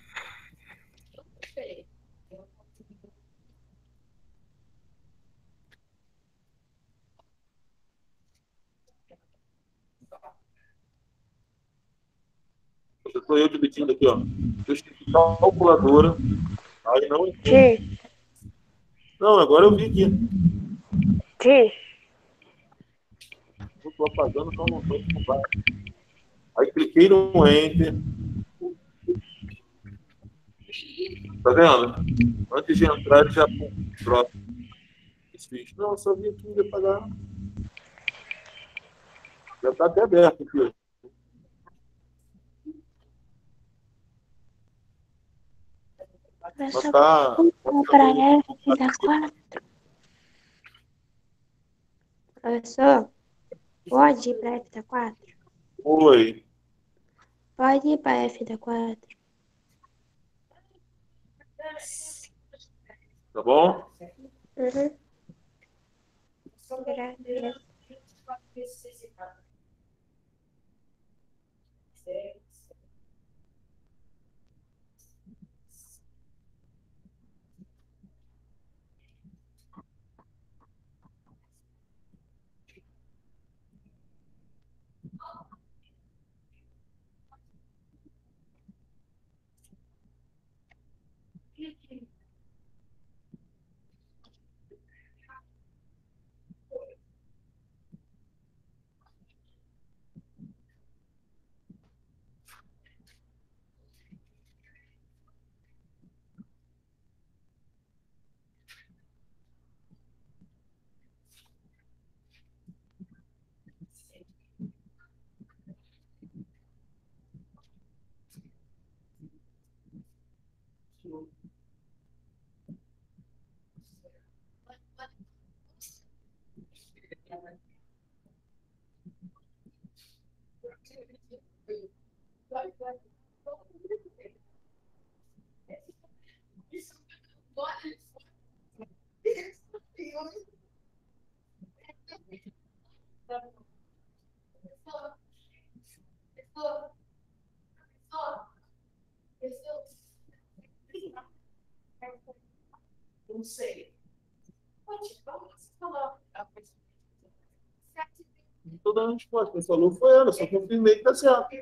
Eu estou eu dividindo aqui, ó. Eu escrevi calculadora. Aí não entrou. Ti, Não, agora eu vi aqui. ti. Eu estou apagando, então não estou. Aí cliquei no Enter. Tá vendo? Antes de entrar, ele já troca. Não, eu só vim aqui e apagar. Já está até aberto aqui. Mas Professor, tá. vamos para F da quatro. Professor, pode ir para F da quatro? Oi. Pode ir para F da quatro. Tá bom? Uhum. Graças. Não sei. Pode, vamos falar. Não estou dando resposta. Quem falou foi ela, só confirmei que tá certo.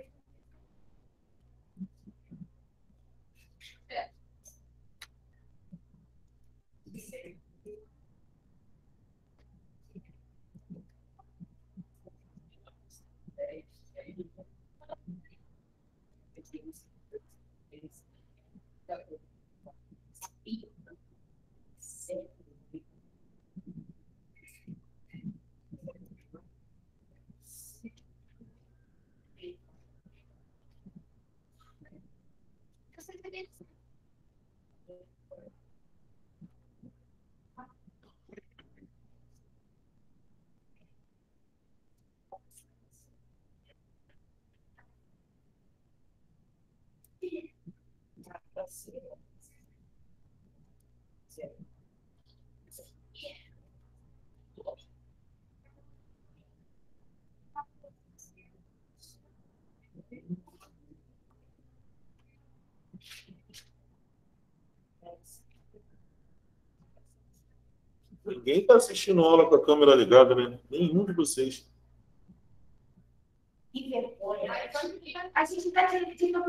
Ninguém está assistindo aula com a câmera ligada, né? Nenhum de vocês. Que vergonha. A gente tá dividindo.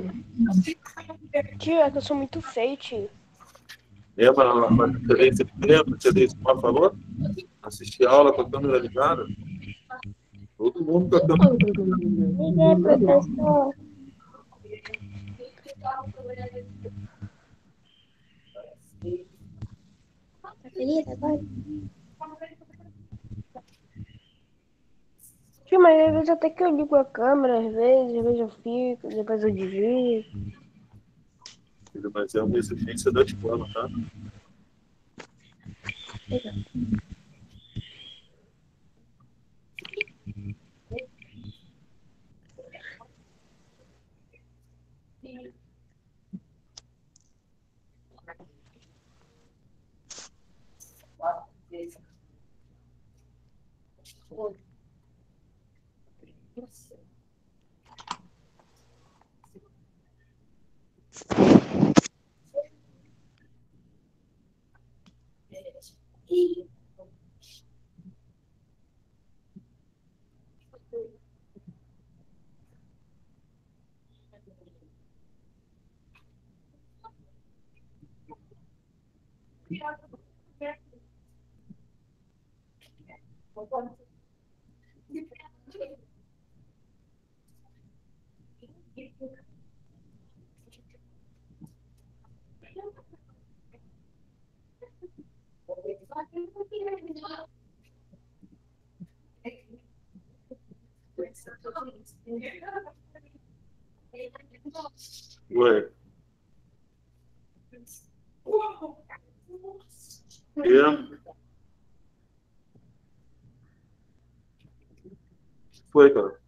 Tio, é que eu sou muito feio, tio. Lembra a diferença que lembra? Você disse, por favor? Assistir a aula com a câmera ligada? Todo mundo com a câmera Liguei, professor. Tá feliz agora? Tio, mas às vezes até que eu ligo a câmera, às vezes, às vezes eu fico, depois eu desligo. Mas é uma exigência da escola, tá? Legal. Ué. E? Foi, cara.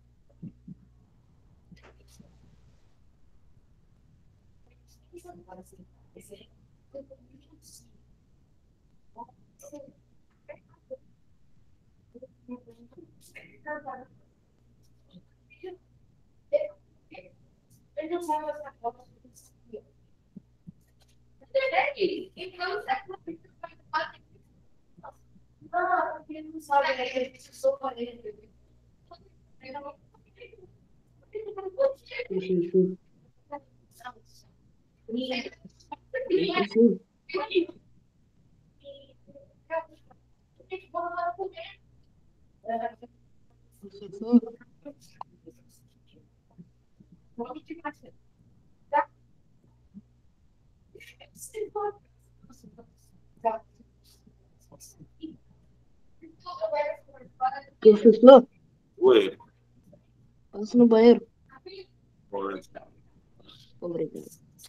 Professor, Oi. passa no banheiro. Oi. Obrigado.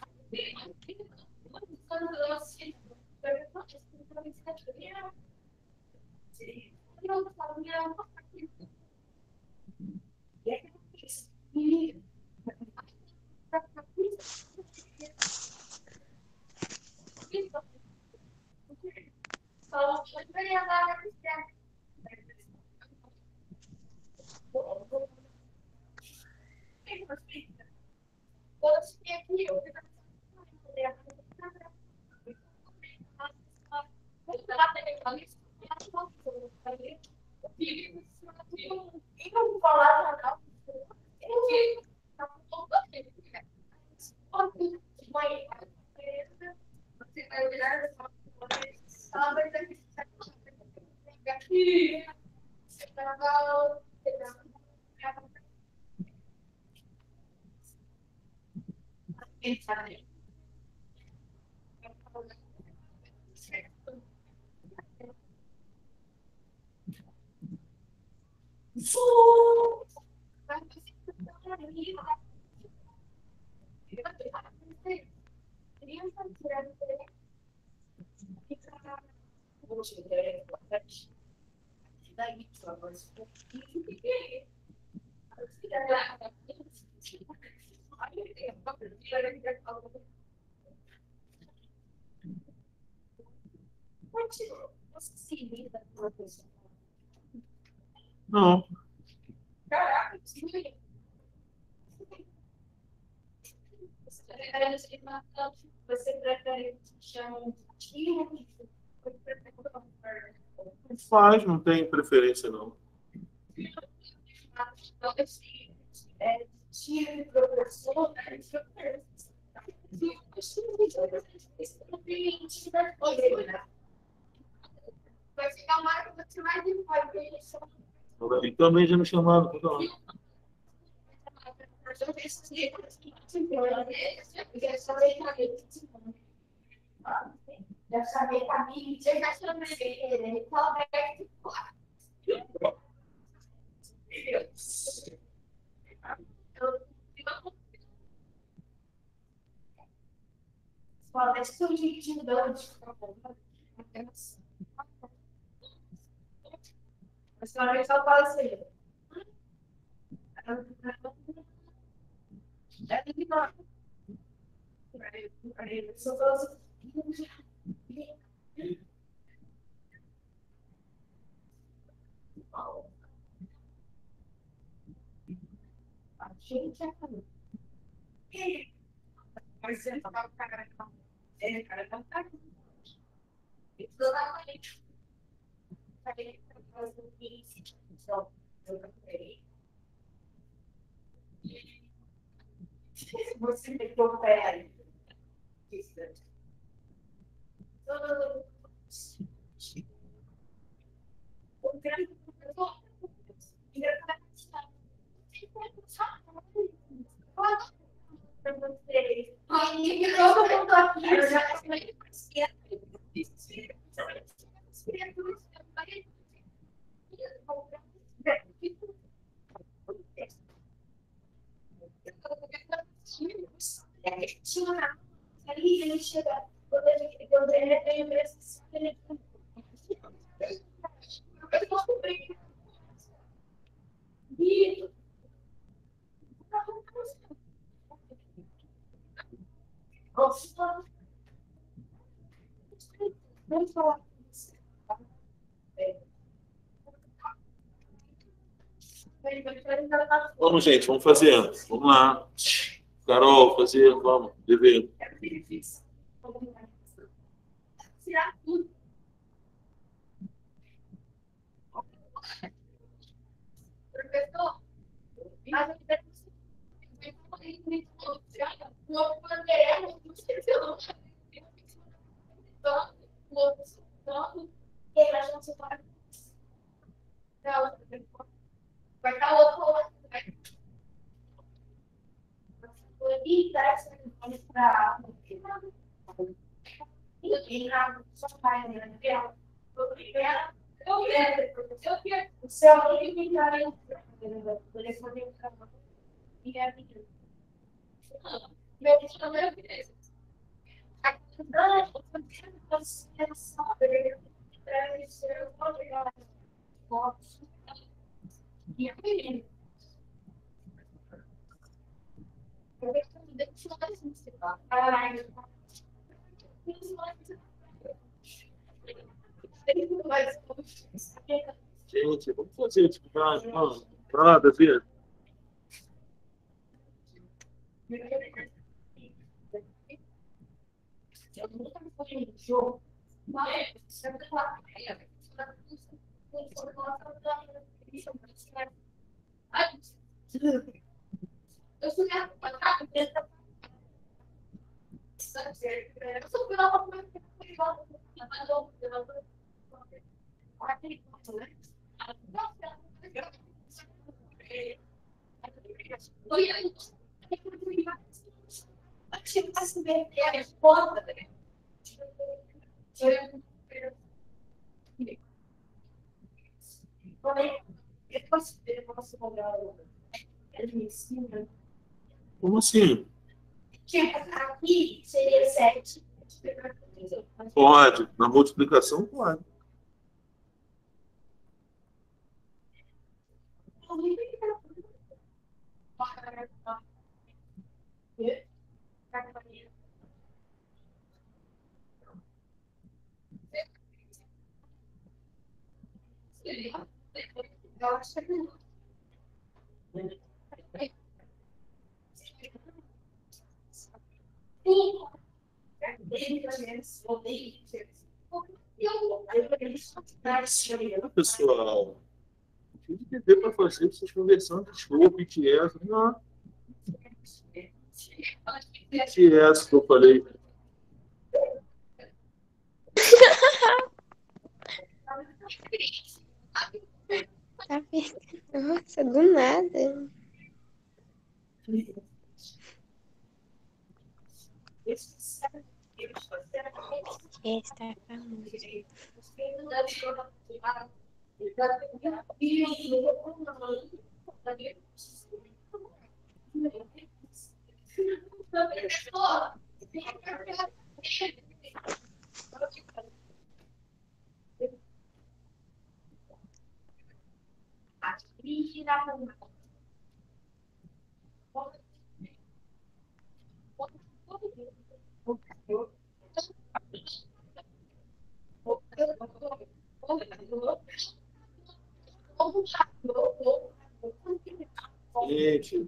Não. Faz, não tem preferência, não. E também já me chamaram. Deve saber caminho, você já sabe qual é que Fala, é que eu te dou de A senhora só fala assim. É ignorante. Aí só fala assim. A gente é mas você não tá com cara de é, cara, não tá aqui. Exatamente. Aí, fazendo isso, só eu comprei. Você pegou o pé aí. Isso. O grande professor, para vocês. Aí, que todo mundo aqui, eu já falei para você. Ali ele chega, quando ele quando ele tem a impressão que ele vamos falar. Vamos, gente, vamos fazer. Vamos lá. Carol, fazer, vamos, dever. Tirar tudo. Professor, mas eu quero uma bandeira, não sei se eu não não, e a gente vai vai estar outro lado, vai e dá essa para e só vai né eu quero eu quero eu quero o céu que me dá ele pode ficar e é aquilo meu Deus meu Deus a não você sabe é isso eu vou pegar fotos e aí Gente, vamos fazer tipo, para ver. Eu nunca fui em jogo, mas sempre lá. Eu sou minha macaca preta. Eu sou pela uma igual. Como assim? Aqui seria sete. Pode, na multiplicação pode. Eu acho que não. Pessoal, tem que entender para fazer essas conversões de show, B T S. Não. B T S que eu falei. Nossa, do nada. Esta Gente,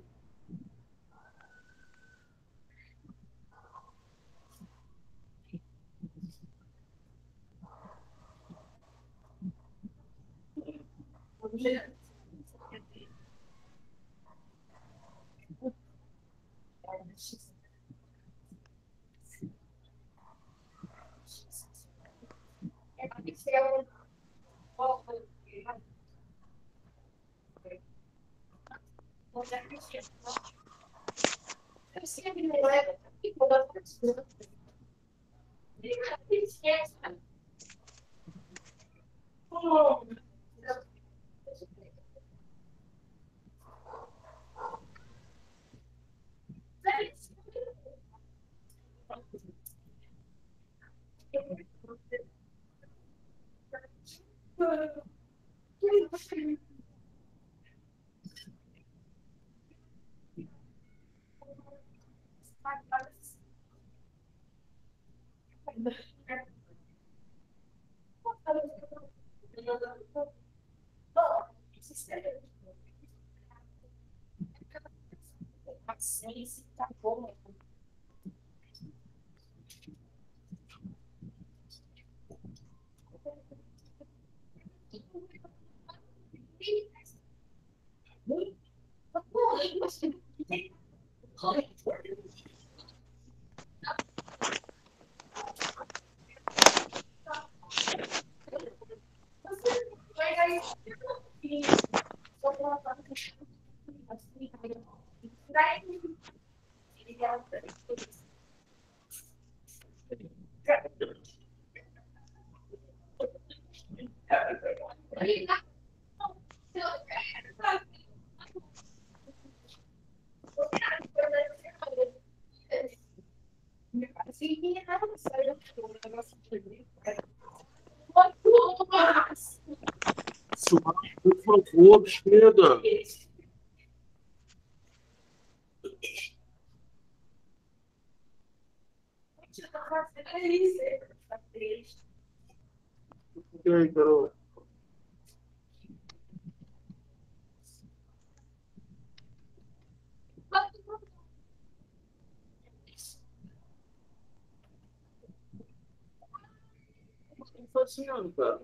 por favor, esquerda. E aí, Carol? O que está fazendo, cara?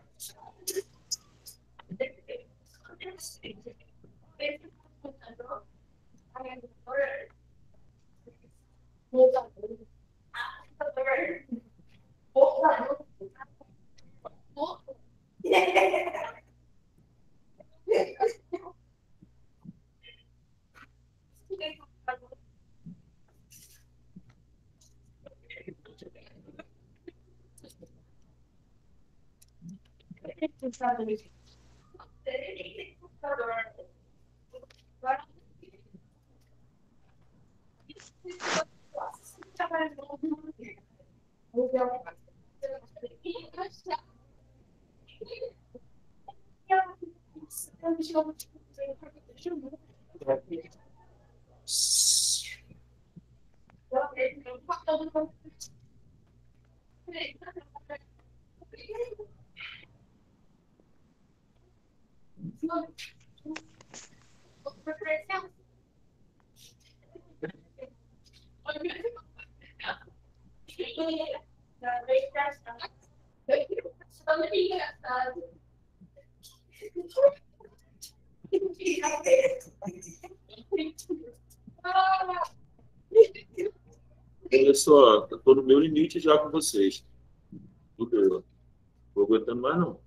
Olha só, eu tô no meu limite já com vocês. Não vou aguentando mais, não.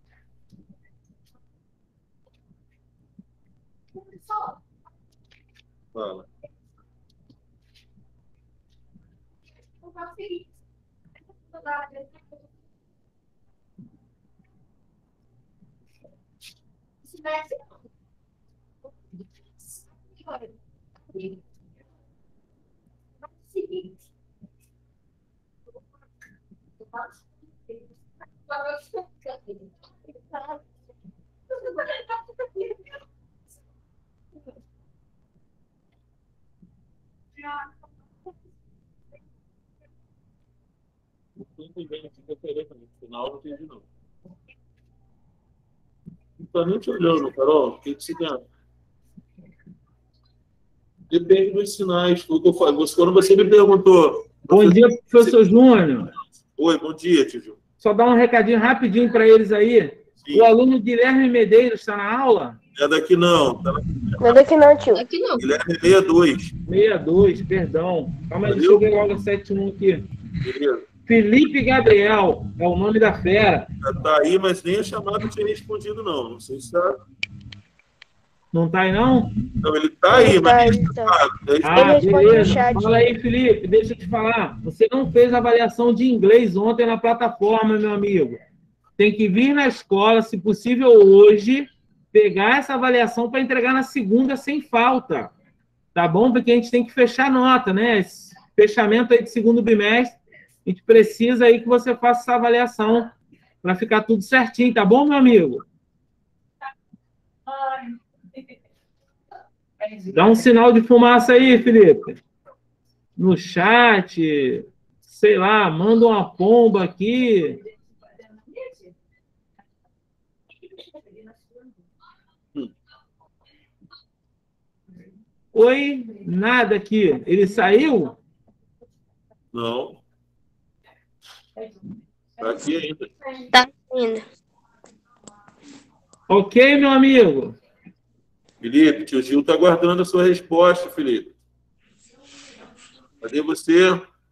Fala. ninguém aqui que eu queria também. No final, não entendi, não. Não tá nem te olhando, Carol. O que, que você quer? Depende dos sinais. Foi o que eu falei. Você, quando você me perguntou. Bom dia, professor Júnior. Oi, bom dia, tio. Só dar um recadinho rapidinho para eles aí. Sim. O aluno Guilherme Medeiros está na aula? É daqui não. Tá... Não é daqui não, tio. Aqui não. Guilherme sessenta e dois. sessenta e dois, perdão. Calma aí, deixa eu ver logo a setenta e um aqui. Beleza. Felipe Gabriel é o nome da fera. Tá aí, mas nem a chamada tinha respondido, não. Não sei se tá. Não tá aí, não? Não, ele tá aí, Ele tá, mas. ele tá. Ah, Ele responde no beleza. chat. Fala aí, Felipe, deixa eu te falar. Você não fez avaliação de inglês ontem na plataforma, meu amigo. Tem que vir na escola, se possível hoje, pegar essa avaliação para entregar na segunda sem falta. Tá bom? Porque a gente tem que fechar a nota, né? Esse fechamento aí de segundo bimestre, a gente precisa aí que você faça essa avaliação para ficar tudo certinho, tá bom, meu amigo? Dá um sinal de fumaça aí, Felipe. No chat, sei lá, manda uma pomba aqui. Oi, nada aqui. Ele saiu? Não. Tá aqui ainda. Tá indo. Ok, meu amigo. Felipe, tio Gil tá aguardando a sua resposta, Felipe. Cadê você?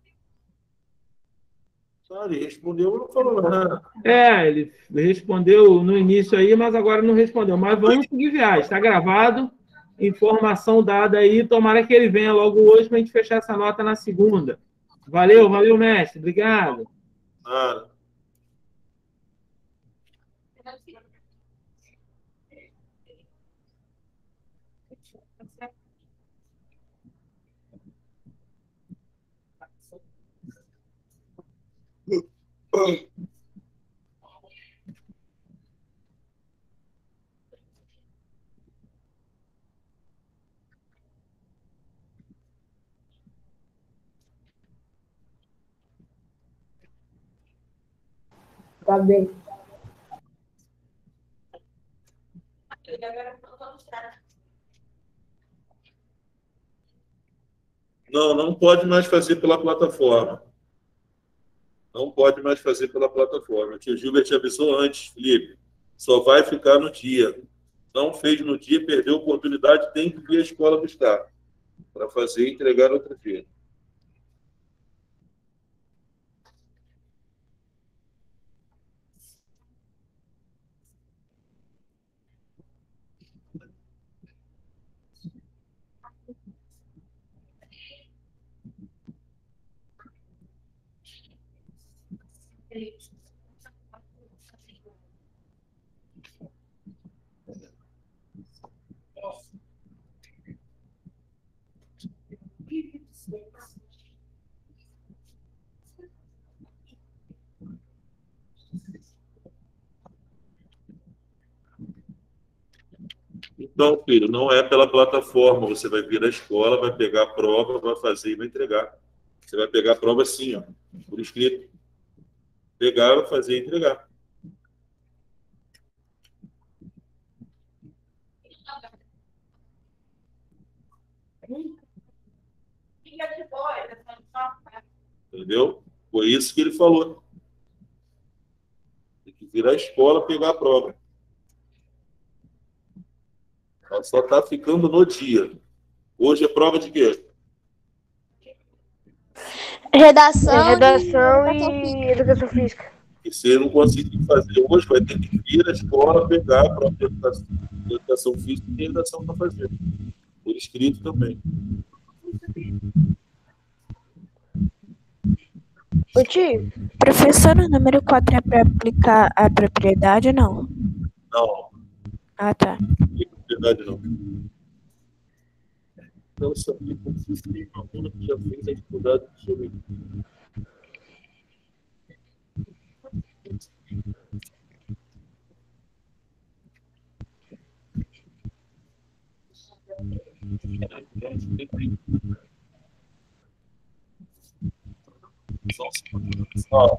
Ah, ele respondeu, não falou nada. É, ele respondeu no início aí, mas agora não respondeu. Mas vamos seguir viagem. Está gravado. Informação dada aí. Tomara que ele venha logo hoje para a gente fechar essa nota na segunda. Valeu, valeu, mestre. Obrigado. Nada. Tá bem. Não, não pode mais fazer pela plataforma. Não pode mais fazer pela plataforma. O tio Gilbert te avisou antes, Felipe. Só vai ficar no dia. Não fez no dia, perdeu a oportunidade, tem que vir à escola buscar. Para fazer e entregar outro dia. Então, filho, não é pela plataforma. Você vai vir à escola, vai pegar a prova, vai fazer e vai entregar. Você vai pegar a prova assim, ó, por escrito. Pegar, vai fazer e entregar. Entendeu? Foi isso que ele falou. Tem que vir à escola pegar a prova. Ela só está ficando no dia. Hoje é prova de quê? Redação, É, redação e e educação física. E se não conseguir fazer hoje, vai ter que vir à escola pegar a prova de educação, de educação física e redação para fazer. Por escrito também. Ô, tio. Professor, o número quatro é para aplicar a propriedade ou não? Não. Ah, tá. Não tem propriedade, não. Então, só que tem uma aluna que já fez a dificuldade de subir. Só um segundo. Ó.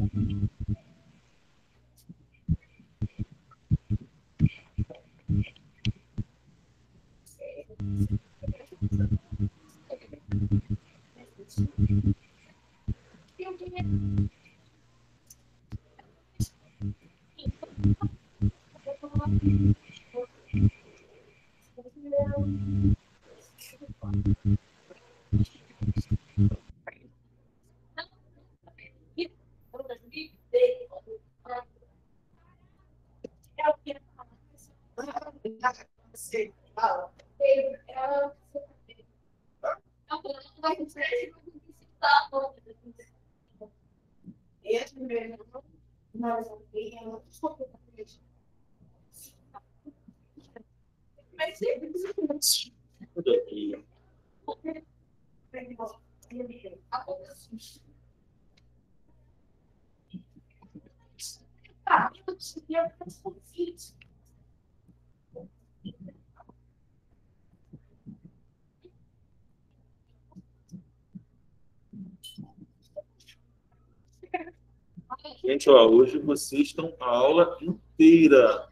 Gente, ó, hoje vocês estão a aula inteira.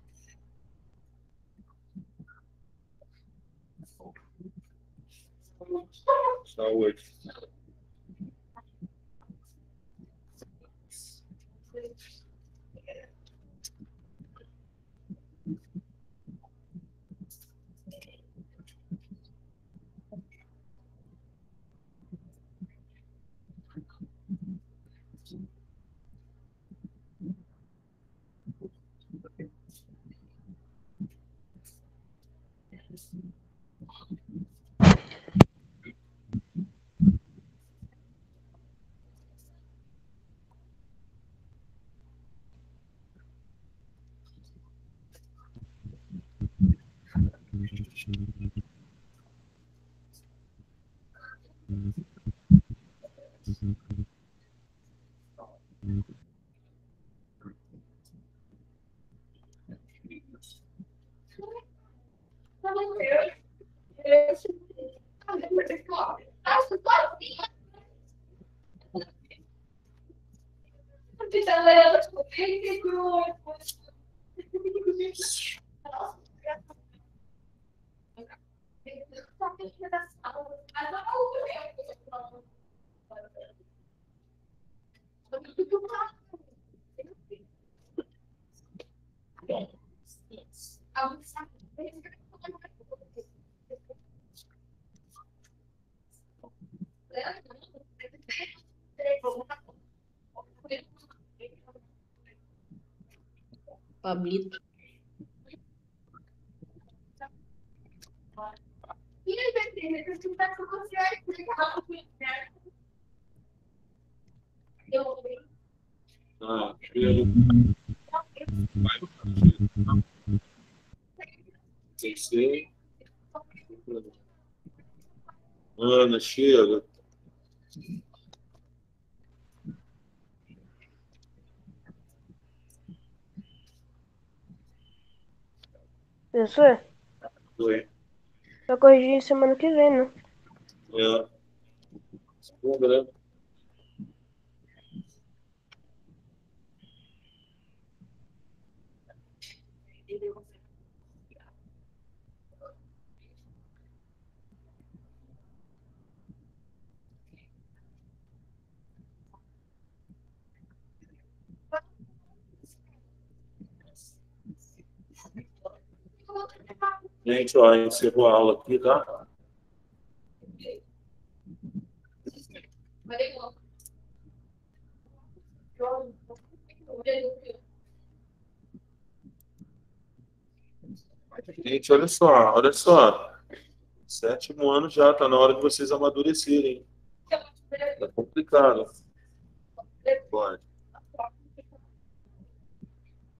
Saúde. Pablito. Ah, chega. Tem que ser. Ana, chega. Professor, Oi. vai corrigir semana que vem, né? É. Segunda, né? Gente, ó, encerrou a aula aqui, tá? Gente, olha só, olha só. Sétimo ano já, tá na hora de vocês amadurecerem. Tá complicado. Pode.